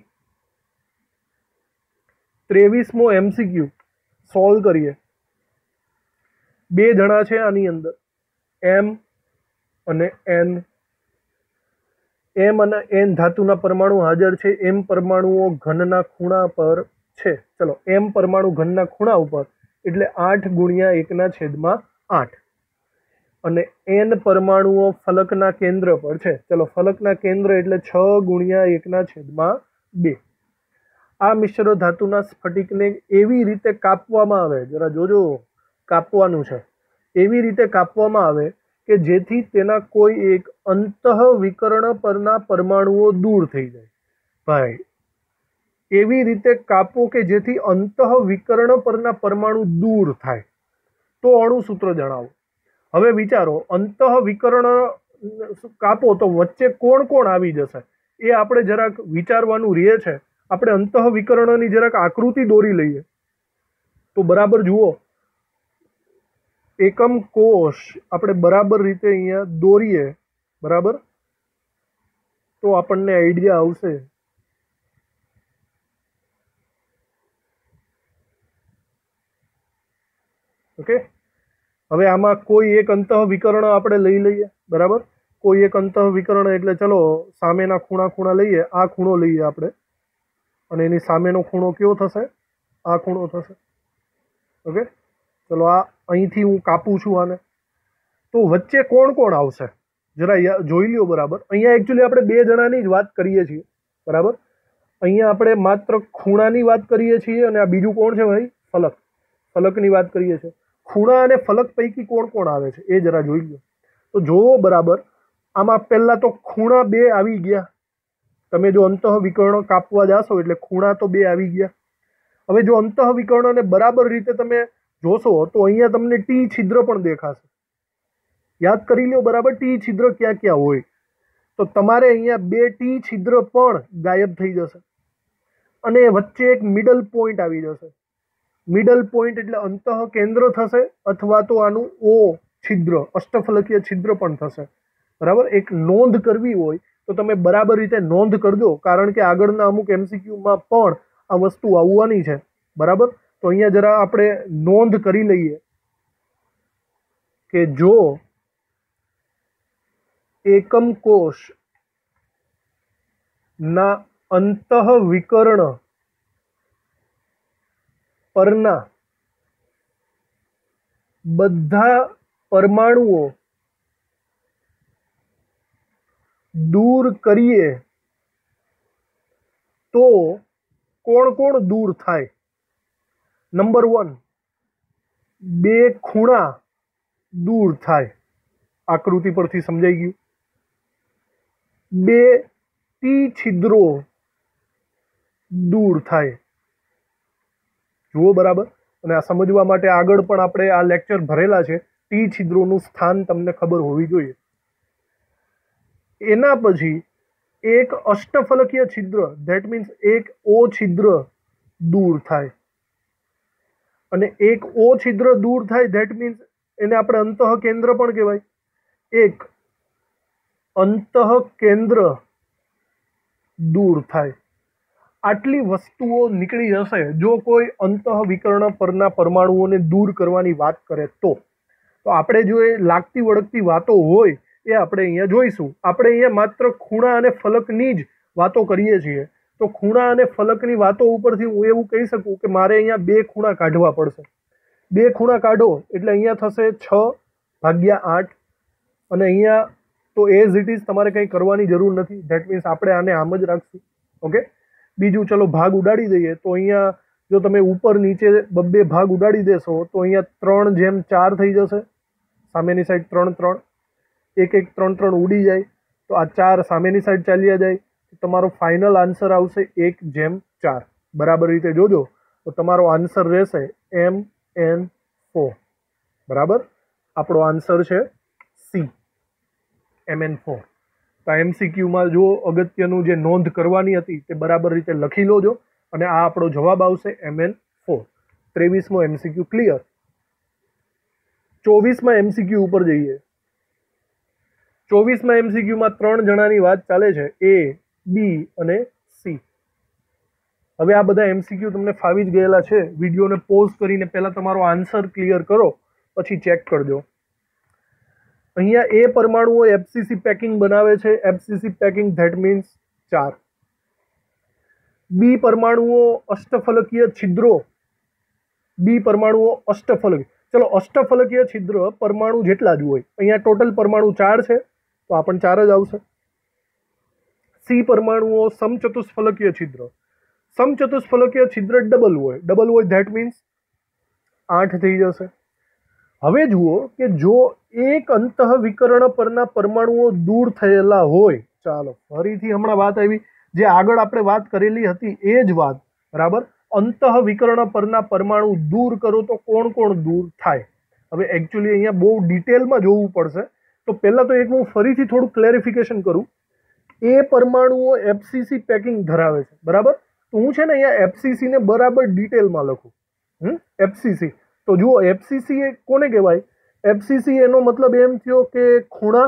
ત્રેવીસમો એમસીક્યુ સોલ્વ કરીએ. બે જણા છે આની અંદર, એમ અને એન. એમ અને એન ધાતુના પરમાણુ હાજર છે. એમ પરમાણુઓ ઘનના ખૂણા પર છે. ચલો, એમ પરમાણુ ઘનના ખૂણા ઉપર એટલે આઠ ગુણ્યા એકના છેદમાં આઠ. અને એન પરમાણુઓ ફલકના કેન્દ્ર પર છે. ચલો, ફલકના કેન્દ્ર એટલે છ ગુણ્યા એકના છેદમાં બે. આ મિશ્ર ધાતુના સ્ફટિકને એવી રીતે કાપવામાં આવે, જરા જોજો, કાપવાનું છે, એવી રીતે કાપવામાં આવે કે જેથી તેના કોઈ એક અંતઃવિકર્ણ પરના પરમાણુઓ દૂર થઈ જાય. ભાઈ, એવી રીતે કાપો કે જેથી અંતઃવિકર્ણ પરના પરમાણુ દૂર થાય તો અણુસૂત્ર જણાવો. હવે વિચારો, અંતઃવિકર્ણ કાપો તો વચ્ચે કોણ કોણ આવી જશે એ આપણે જરાક વિચારવાનું રહે છે. આપણે અંતઃવિકર્ણની જરાક આકૃતિ દોરી લઈએ તો બરાબર જુઓ. એકમ કોષ આપણે બરાબર રીતે અહીંયા દોરીએ, બરાબર, તો આપણને આઈડિયા આવશે. ઓકે, હવે આમાં કોઈ એક અંતઃવિકર્ણ આપણે લઈ લઈએ. બરાબર, કોઈ એક અંતઃવિકર્ણ એટલે ચલો સામેના ખૂણા ખૂણા લઈએ. આ ખૂણો લઈએ આપણે, અને એની સામેનો ખૂણો કયો થશે? આ ખૂણો થશે. ઓકે, ચલો આ અહીંથી હું કાપું છું આને, તો વચ્ચે કોણ કોણ આવશે જરા જોઈ લ્યો. બરાબર, અહીંયા એકચ્યુઅલી આપણે બે જણાની જ વાત કરીએ છીએ. બરાબર, અહીંયા આપણે માત્ર ખૂણાની વાત કરીએ છીએ, અને આ બીજું કોણ છે ભાઈ? ફલક. ફલકની વાત કરીએ છીએ. ખૂણા અને ફલક પૈકી કોણ કોણ આવે છે એ જરા જોઈ લો. તો જોવો બરાબર, આમાં પહેલા તો ખૂણા બે આવી ગયા. તમે જો અંતઃવિકર્ણ કાપવા જાશો એટલે ખૂણા તો બે આવી ગયા. હવે જો અંતઃવિકર્ણને બરાબર રીતે તમે જોશો તો અહીંયા તમને ટી છિદ્ર પણ દેખાશે. યાદ કરી લો બરાબર, ટી છિદ્ર ક્યાં ક્યાં હોય. તો તમારે અહીંયા બે ટી છિદ્ર પણ ગાયબ થઈ જશે, અને વચ્ચે એક મિડલ પોઈન્ટ આવી જશે. મિડલ પોઈન્ટ એટલે અંતઃ કેન્દ્ર થશે, અથવા તો આનું ઓ છિદ્ર, અષ્ટફલકીય છિદ્ર પણ થશે. બરાબર, એક નોંધ કરવી હોય તો તમે બરાબર રીતે નોંધ કરજો, કારણ કે આગળના અમુક એમસીક્યુમાં પણ આ વસ્તુ આવવાની છે. બરાબર, તો અહીંયા જરા આપણે નોંધ કરી લઈએ કે જો એકમ કોષ ના અંતઃવિકર્ણ પરના બધા પરમાણુઓ દૂર કરીએ તો કોણ કોણ દૂર થાય? નંબર વન, બે ખૂણા દૂર થાય. આકૃતિ પરથી સમજાઈ ગયું. બે ટી છિદ્રો દૂર થાય. જુઓ બરાબર, અને આ સમજવા માટે આગળ પણ આપણે આ લેક્ચર ભરેલા છે. ટી છિદ્રોનું સ્થાન તમને ખબર હોવી જોઈએ. એના પછી એક અષ્ટફલકીય છિદ્ર, ધેટ મીન્સ એક ઓ છિદ્ર દૂર થાય. અને એક ઓ છિદ્ર દૂર થાય ધેટ મીન્સ એને આપણે અંતઃ કેન્દ્ર પણ કહેવાય. એક અંતઃ કેન્દ્ર દૂર થાય. આટલી વસ્તુઓ નીકળી જશે જો કોઈ અંતઃવિકર્ણ પરના પરમાણુઓને દૂર કરવાની વાત કરે તો. તો આપણે જો એ લાગતી વળગતી વાતો હોય એ આપણે અહીંયા જોઈશું. આપણે અહીંયા માત્ર ખૂણા અને ફલકની જ વાતો કરીએ છીએ. તો ખૂણા અને ફલકની વાતો ઉપરથી હું એવું કહી શકું કે મારે અહીંયા બે ખૂણા કાઢવા પડશે. બે ખૂણા કાઢો એટલે અહીંયા થશે છ ભાગ્યા આઠ, અને અહીંયા તો એઝ ઇટ ઇઝ તમારે કંઈ કરવાની જરૂર નથી. ધેટ મીન્સ આપણે આને આમ જ રાખશું. ઓકે, બીજું ચલો ભાગ ઉડાડી દઈએ. તો અહીંયા જો તમે ઉપર નીચે બબ્બે ભાગ ઉડાડી દેશો તો અહીંયા ત્રણ જેમ ચાર થઈ જશે. સામેની સાઈડ ત્રણ ત્રણ, એક એક ત્રણ ત્રણ ઉડી જાય તો આ ચાર સામેની સાઈડ ચાલ્યા જાય. તમારો ફાઇનલ આન્સર આવશે એક જેમ ચાર. બરાબર રીતે જોજો તો તમારો આન્સર રહેશે એમ એન ફોર. બરાબર, આપણો આન્સર છે સી, એમ એન ફોર. તો આ એમસીક્યુમાં જો અગત્યનું જે નોંધ કરવાની હતી તે બરાબર રીતે લખી લોજો, અને આ આપણો જવાબ આવશે એમ એન ફોર. ત્રેવીસમો એમસીક્યુ ક્લિયર. ચોવીસમાં એમસીક્યુ ઉપર જઈએ. ચોવીસમાં એમસીક્યુમાં ત્રણ જણાની વાત ચાલે છે, એ, બી અને સી. હવે આ બધા એમસીક્યુ તમને ફાવી જ ગયેલા છે. વિડીયોને પોઝ કરીને પહેલા તમારો આન્સર ક્લિયર કરો, પછી ચેક કરજો. અહીંયા એ પરમાણુઓ એફસીસી પેકિંગ બનાવે છે. એફસીસી પેકિંગ ધેટ મીન્સ ચાર. બી પરમાણુઓ અષ્ટફલકીય છિદ્રો. બી પરમાણુઓ અષ્ટફલકીય, ચલો અષ્ટફલકીય છિદ્ર પરમાણુ જેટલા જ હોય. અહીંયા ટોટલ પરમાણુ ચાર છે, તો આ પણ ચાર જ આવશે. સી પરમાણુઓ સમચતુષ્ફલકીય છિદ્ર. સમચતુષ્ફલકીય છિદ્ર ડબલ હોય. ડબલ હોય ધેટ મીન્સ આઠ થઈ જશે. હવે જુઓ કે જો એક અંતઃવિકર્ણ પરના પરમાણુઓ દૂર થયેલા હોય, ચાલો ફરીથી હમણાં વાત આવી જે આગળ આપણે વાત કરેલી હતી એ જ વાત, બરાબર. અંતઃવિકર્ણ પરના પરમાણુ દૂર કરો તો કોણ કોણ દૂર થાય. હવે એકચ્યુઅલી અહીંયા બહુ ડિટેલમાં જોવું પડશે, તો પહેલાં તો એક હું ફરીથી થોડું ક્લેરિફિકેશન કરું. એ પરમાણુઓ એફસીસી પેકિંગ ધરાવે છે, બરાબર. તો હું છે ને અહીંયા એફસીસીને બરાબર ડિટેલમાં લખું. હમ એફસીસી તો જુઓ, એફસીસી એ કોને કહેવાય? એફસીસી એનો મતલબ એમ થયો કે ખૂણા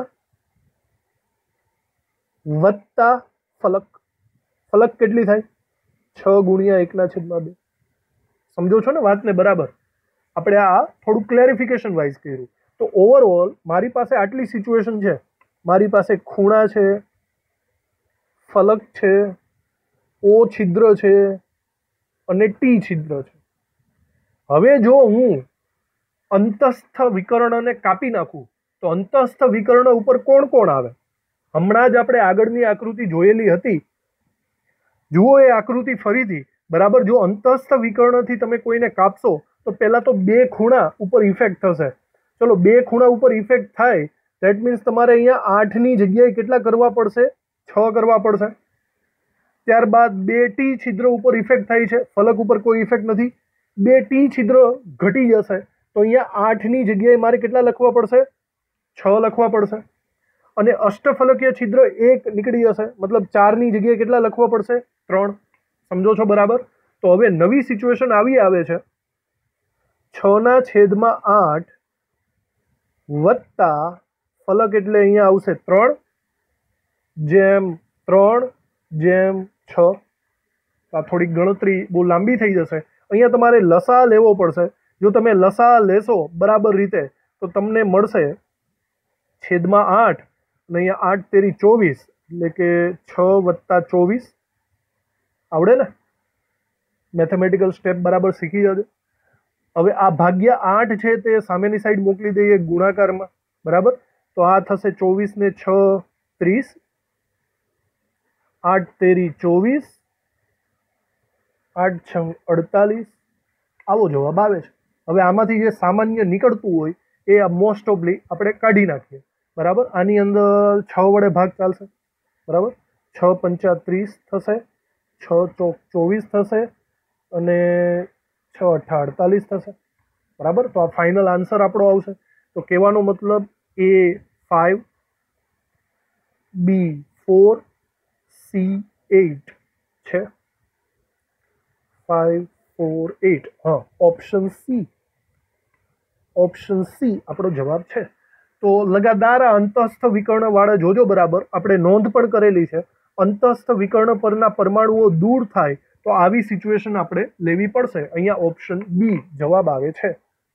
વત્તા ફલક. ફલક કેટલી થાય? છ ગુણ્યા એકના છેદમાં બે. સમજો છો ને વાતને બરાબર? આપણે આ થોડું ક્લેરિફિકેશન વાઇઝ કર્યું. તો ઓવરઓલ મારી પાસે આટલી સિચ્યુએશન છે. મારી પાસે ખૂણા છે, ફલક છે, ઓ છિદ્ર છે અને ટી છિદ્ર છે. હવે જો હું અંતસ્થ વિકર્ણને કાપી નાખું તો અંતસ્થ વિકર્ણ ઉપર કોણ કોણ આવે? હમણાં જ આપણે આગળની આકૃતિ જોયેલી હતી. જુઓ એ આકૃતિ ફરીથી, બરાબર. જો અંતસ્થ વિકર્ણથી તમે કોઈને કાપશો તો પહેલા તો બે ખૂણા ઉપર ઇફેક્ટ થશે. ચલો બે ખૂણા ઉપર ઇફેક્ટ થાય ધેટ મીન્સ તમારે અહીંયા આઠની જગ્યાએ કેટલા કરવા પડશે? છ કરવા પડશે. ત્યારબાદ બે ટી છિદ્ર ઉપર ઇફેક્ટ થાય છે, ફલક ઉપર કોઈ ઇફેક્ટ નથી. બે ટી છિદ્ર ઘટી જશે તો અહીંયા આઠની જગ્યાએ મારે કેટલા લખવા પડશે? છ લખવા પડશે. અને અષ્ટફલકીય છિદ્ર એક નીકળી જશે, મતલબ ચારની જગ્યાએ કેટલા લખવા પડશે? ત્રણ. સમજો છો બરાબર? તો હવે નવી સિચ્યુએશન આવી આવે છે, છ ના છેદમાં આઠ વત્તા ફલક એટલે અહીંયા આવશે ત્રણ જેમ ત્રણ જેમ છ. આ થોડીક ગણતરી બહુ લાંબી થઈ જશે. અહીંયા તમારે લસા લેવો પડશે. જો તમે લસા લેશો બરાબર રીતે તો તમને મળશે છેદમાં આઠ અને અહીંયા આઠ તેરી ચોવીસ, એટલે કે છ વત્તા ચોવીસ. આવડે ને? મેથેમેટિકલ સ્ટેપ બરાબર શીખી જજો. હવે આ ભાગ્યા આઠ છે તે સામેની સાઈડ મોકલી દઈએ ગુણાકારમાં, બરાબર. તો આ થશે ચોવીસ ને છ ત્રીસ, આઠ તેરી ચોવીસ, આઠ છ અડતાલીસ. આવો જવાબ આવે છે. હવે આમાંથી જે સામાન્ય નીકળતું હોય એ મોસ્ટ ઓફલી આપણે કાઢી નાખીએ, બરાબર. આની અંદર છ વડે ભાગ ચાલશે, બરાબર. છ પંચા ત્રીસ થશે, છ ચોક ચોવીસ થશે અને છ અઠ્ઠા અડતાલીસ થશે, બરાબર. તો આ ફાઇનલ આન્સર આપણો આવશે. તો કહેવાનો મતલબ A five, B four, C eight છે. ફાઇવ ફોર એઇટ, હા, ઓપ્શન સી. ઓપ્શન સી આપણો જવાબ છે. તો લગાતાર આ અંતસ્થ વિકર્ણ વાળા જોજો બરાબર. આપણે નોંધ પણ કરેલી છે, અંતસ્થ વિકર્ણ પરના પરમાણુઓ દૂર થાય તો આવી સિચ્યુએશન આપણે લેવી પડશે. અહીંયા ઓપ્શન બી જવાબ આવે છે.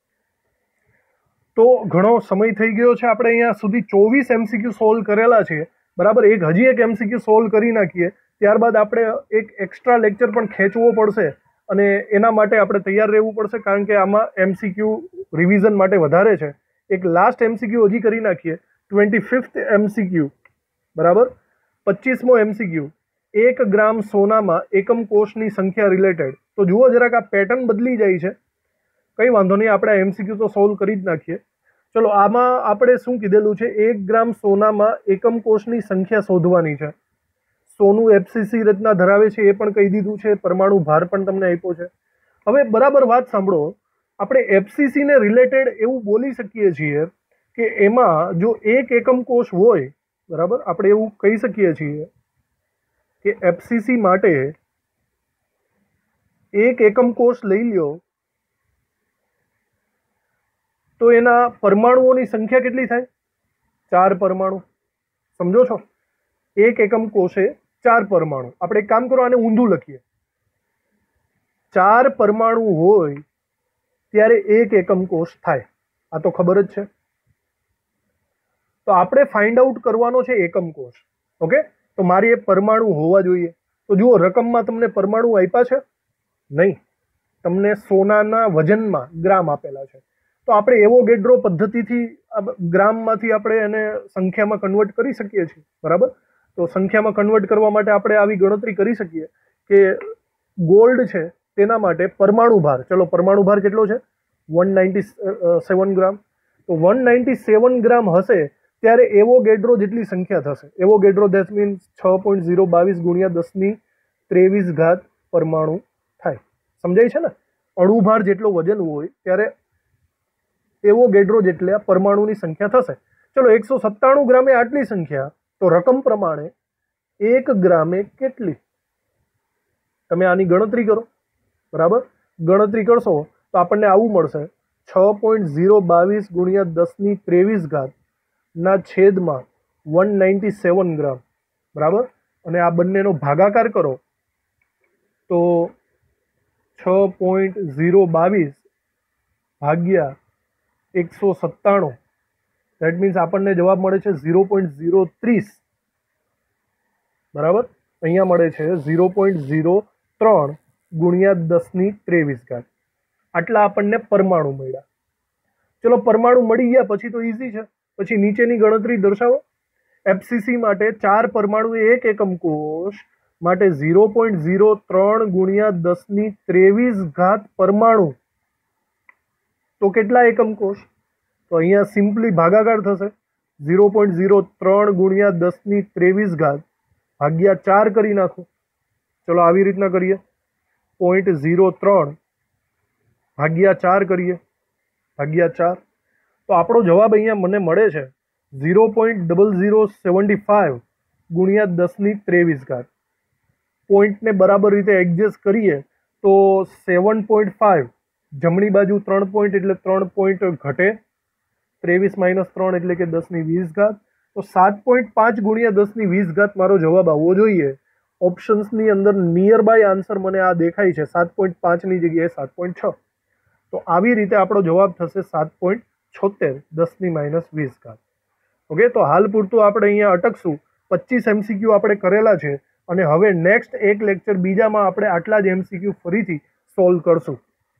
તો ઘણો સમય થઈ ગયો છે. આપણે અહીંયા સુધી ચોવીસ એમસીક્યુ સોલ્વ કરેલા છે, બરાબર. એક હજી એક એમસીક્યુ સોલ્વ કરી નાખીએ, ત્યારબાદ આપણે એક એક્સ્ટ્રા લેક્ચર પણ ખેંચવો પડશે અને એના માટે આપણે તૈયાર રહેવું પડશે, કારણ કે આમાં એમસીક્યુ રિવિઝન માટે વધારે છે. એક લાસ્ટ એમસીક્યુ હજી કરી નાખીએ, ટ્વેન્ટી ફિફ્થ એમસીક્યુ, બરાબર. પચીસમો એમસીક્યુ, એક ગ્રામ સોનામાં એકમ કોષની સંખ્યા રિલેટેડ. તો જુઓ જરાક આ પેટર્ન બદલી જાય છે. કંઈ વાંધો નહીં, આપણે એમસીક્યુ તો સોલ્વ કરી જ નાખીએ. ચલો આમાં આપણે શું કીધેલું છે? એક ગ્રામ સોનામાં એકમ કોષની સંખ્યા શોધવાની છે. સોનું એફસીસી રચના ધરાવે છે એ પણ કહી દીધું છે, પરમાણુ ભાર પણ તમને આપ્યો છે. હવે બરાબર વાત સાંભળો, આપણે એફસીસી ને રિલેટેડ એવું બોલી શકીએ છીએ કે એમાં જો એક એકમ કોષ હોય, બરાબર, આપણે એવું કહી શકીએ છીએ કે એફસીસી માટે એક એકમ કોષ લઈ લ્યો તો એના પરમાણુઓની સંખ્યા કેટલી થાય? ચાર પરમાણુ. સમજો છો? એક એકમ કોષે ચાર પરમાણુ. આપણે એક કામ કરો, આને ઊંધું લખીએ. ચાર પરમાણુ હોય ત્યારે એક એકમ કોષ થાય. આ તો ખબર જ છે. તો આપણે ફાઇન્ડ આઉટ કરવાનો છે એકમ કોષ. ઓકે, તો મારી એ પરમાણુ હોવા જોઈએ. તો જુઓ, રકમમાં તમને પરમાણુ આપ્યા છે? નહીં, તમને સોનાના વજનમાં ગ્રામ આપેલા છે. તો આપણે એવોગેડ્રો પદ્ધતિથી ગ્રામમાંથી આપણે એને સંખ્યામાં કન્વર્ટ કરી શકીએ છીએ, બરાબર. તો સંખ્યામાં કન્વર્ટ કરવા માટે આપણે આવી ગણતરી કરી શકીએ કે ગોલ્ડ છે તેના માટે પરમાણુ ભાર, ચલો પરમાણુ ભાર કેટલો છે? One ninety seven gram. તો વન નાઇન્ટી સેવન ગ્રામ હશે ત્યારે એવોગેડ્રો જેટલી સંખ્યા થશે. એવોગેડ્રો દેટ મીન્સ છ પોઈન્ટ ઝીરો બાવીસ ગુણ્યા દસની ત્રેવીસ ઘાત પરમાણુ થાય. સમજાય છે ને? અણુભાર જેટલો વજન હોય ત્યારે એવોગેડ્રો જેટલા પરમાણુની સંખ્યા થશે. ચલો એકસો સત્તાણું ગ્રામે આટલી સંખ્યા, તો રકમ પ્રમાણે એક ગ્રામે કેટલી? તમે આની ગણતરી કરો, બરાબર. ગણતરી કરશો તો આપણને આવું મળશે, છ પોઈન્ટ ઝીરો બાવીસ ગુણ્યા દસની ત્રેવીસ ઘાત ના છેદમાં વન નાઇન્ટી સેવન ગ્રામ, બરાબર. અને આ બંનેનો ભાગાકાર કરો તો છ પોઈન્ટ ઝીરો બાવીસ ભાગ્યા એકસો સત્તાણું, દેટ મીન્સ આપણને જવાબ મળે છે ઝીરો પોઈન્ટ ઝીરો ત્રીસ, બરાબર. અહીંયા મળે છે ઝીરો પોઈન્ટ ઝીરો ત્રણ ગુણ્યા દસની ત્રેવીસ ઘાત. આટલા આપણને પરમાણુ મળ્યા. ચલો, પરમાણુ મળી ગયા પછી તો ઇઝી છે. પછી નીચેની ગણતરી દર્શાવો. એફસીસી માટે ચાર પરમાણુ એક એકમ કોષ માટે ઝીરો પોઈન્ટ ઝીરો ત્રણ ગુણ્યા દસની ત્રેવીસ ઘાત પરમાણુ, તો કેટલા એકમ કોષ? તો અહીંયા સિમ્પલી ભાગાકાર થશે. ઝીરો પોઈન્ટ ઝીરો ત્રણ ગુણ્યા દસની ત્રેવીસ ઘાત ભાગ્યા ચાર કરી નાખો. ચલો આવી રીતના કરીએ. પોઈન્ટ ઝીરો ત્રણ ભાગ્યા ચાર કરીએ, ભાગ્યા ચાર. તો આપણો જવાબ અહીંયા મને મળે છે zero point double zero seventy five ગુણ્યા દસની ત્રેવીસ ઘાત. પોઈન્ટને બરાબર રીતે એડજસ્ટ કરીએ તો સેવન પોઈન્ટ ફાઈવ, જમણી બાજુ ત્રણ પોઈન્ટ એટલે ત્રણ પોઈન્ટ ઘટે, ત્રેવીસ માઇનસ ત્રણ એટલે કે દસની વીસ ઘાત. તો સાત પોઈન્ટ પાંચ ગુણ્યા દસની વીસ ઘાત મારો જવાબ આવવો જોઈએ. ઓપ્શન્સની અંદર નિયર બાય આન્સર મને આ દેખાય છે, સાત પોઈન્ટ પાંચની જગ્યાએ સાત પોઈન્ટ છ. તો આવી રીતે આપણો જવાબ થશે સાત પોઈન્ટ છોતેર દસની માઇનસ વીસ ઘાત. ઓકે, તો હાલ પૂરતું આપણે અહીંયા અટકશું. પચીસ એમસીક્યુ આપણે કરેલા છે અને હવે નેક્સ્ટ એક લેક્ચર બીજામાં આપણે આટલા જ એમસીક્યુ ફરીથી સોલ્વ કરશું.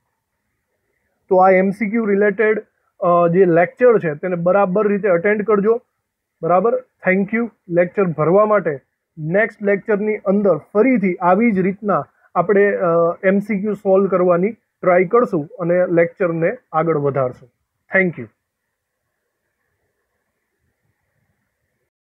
તો આ એમસીક્યુ રિલેટેડ જે લેક્ચર છે તેને બરાબર રીતે અટેન્ડ કરજો, બરાબર. થેન્ક યુ લેક્ચર ભરવા માટે. નેક્સ્ટ લેક્ચરની અંદર ફરીથી આવી જ રીતના આપણે એમસીક્યુ સોલ્વ કરવાની ટ્રાય કરશું અને લેક્ચરને આગળ વધારશું. Thank you.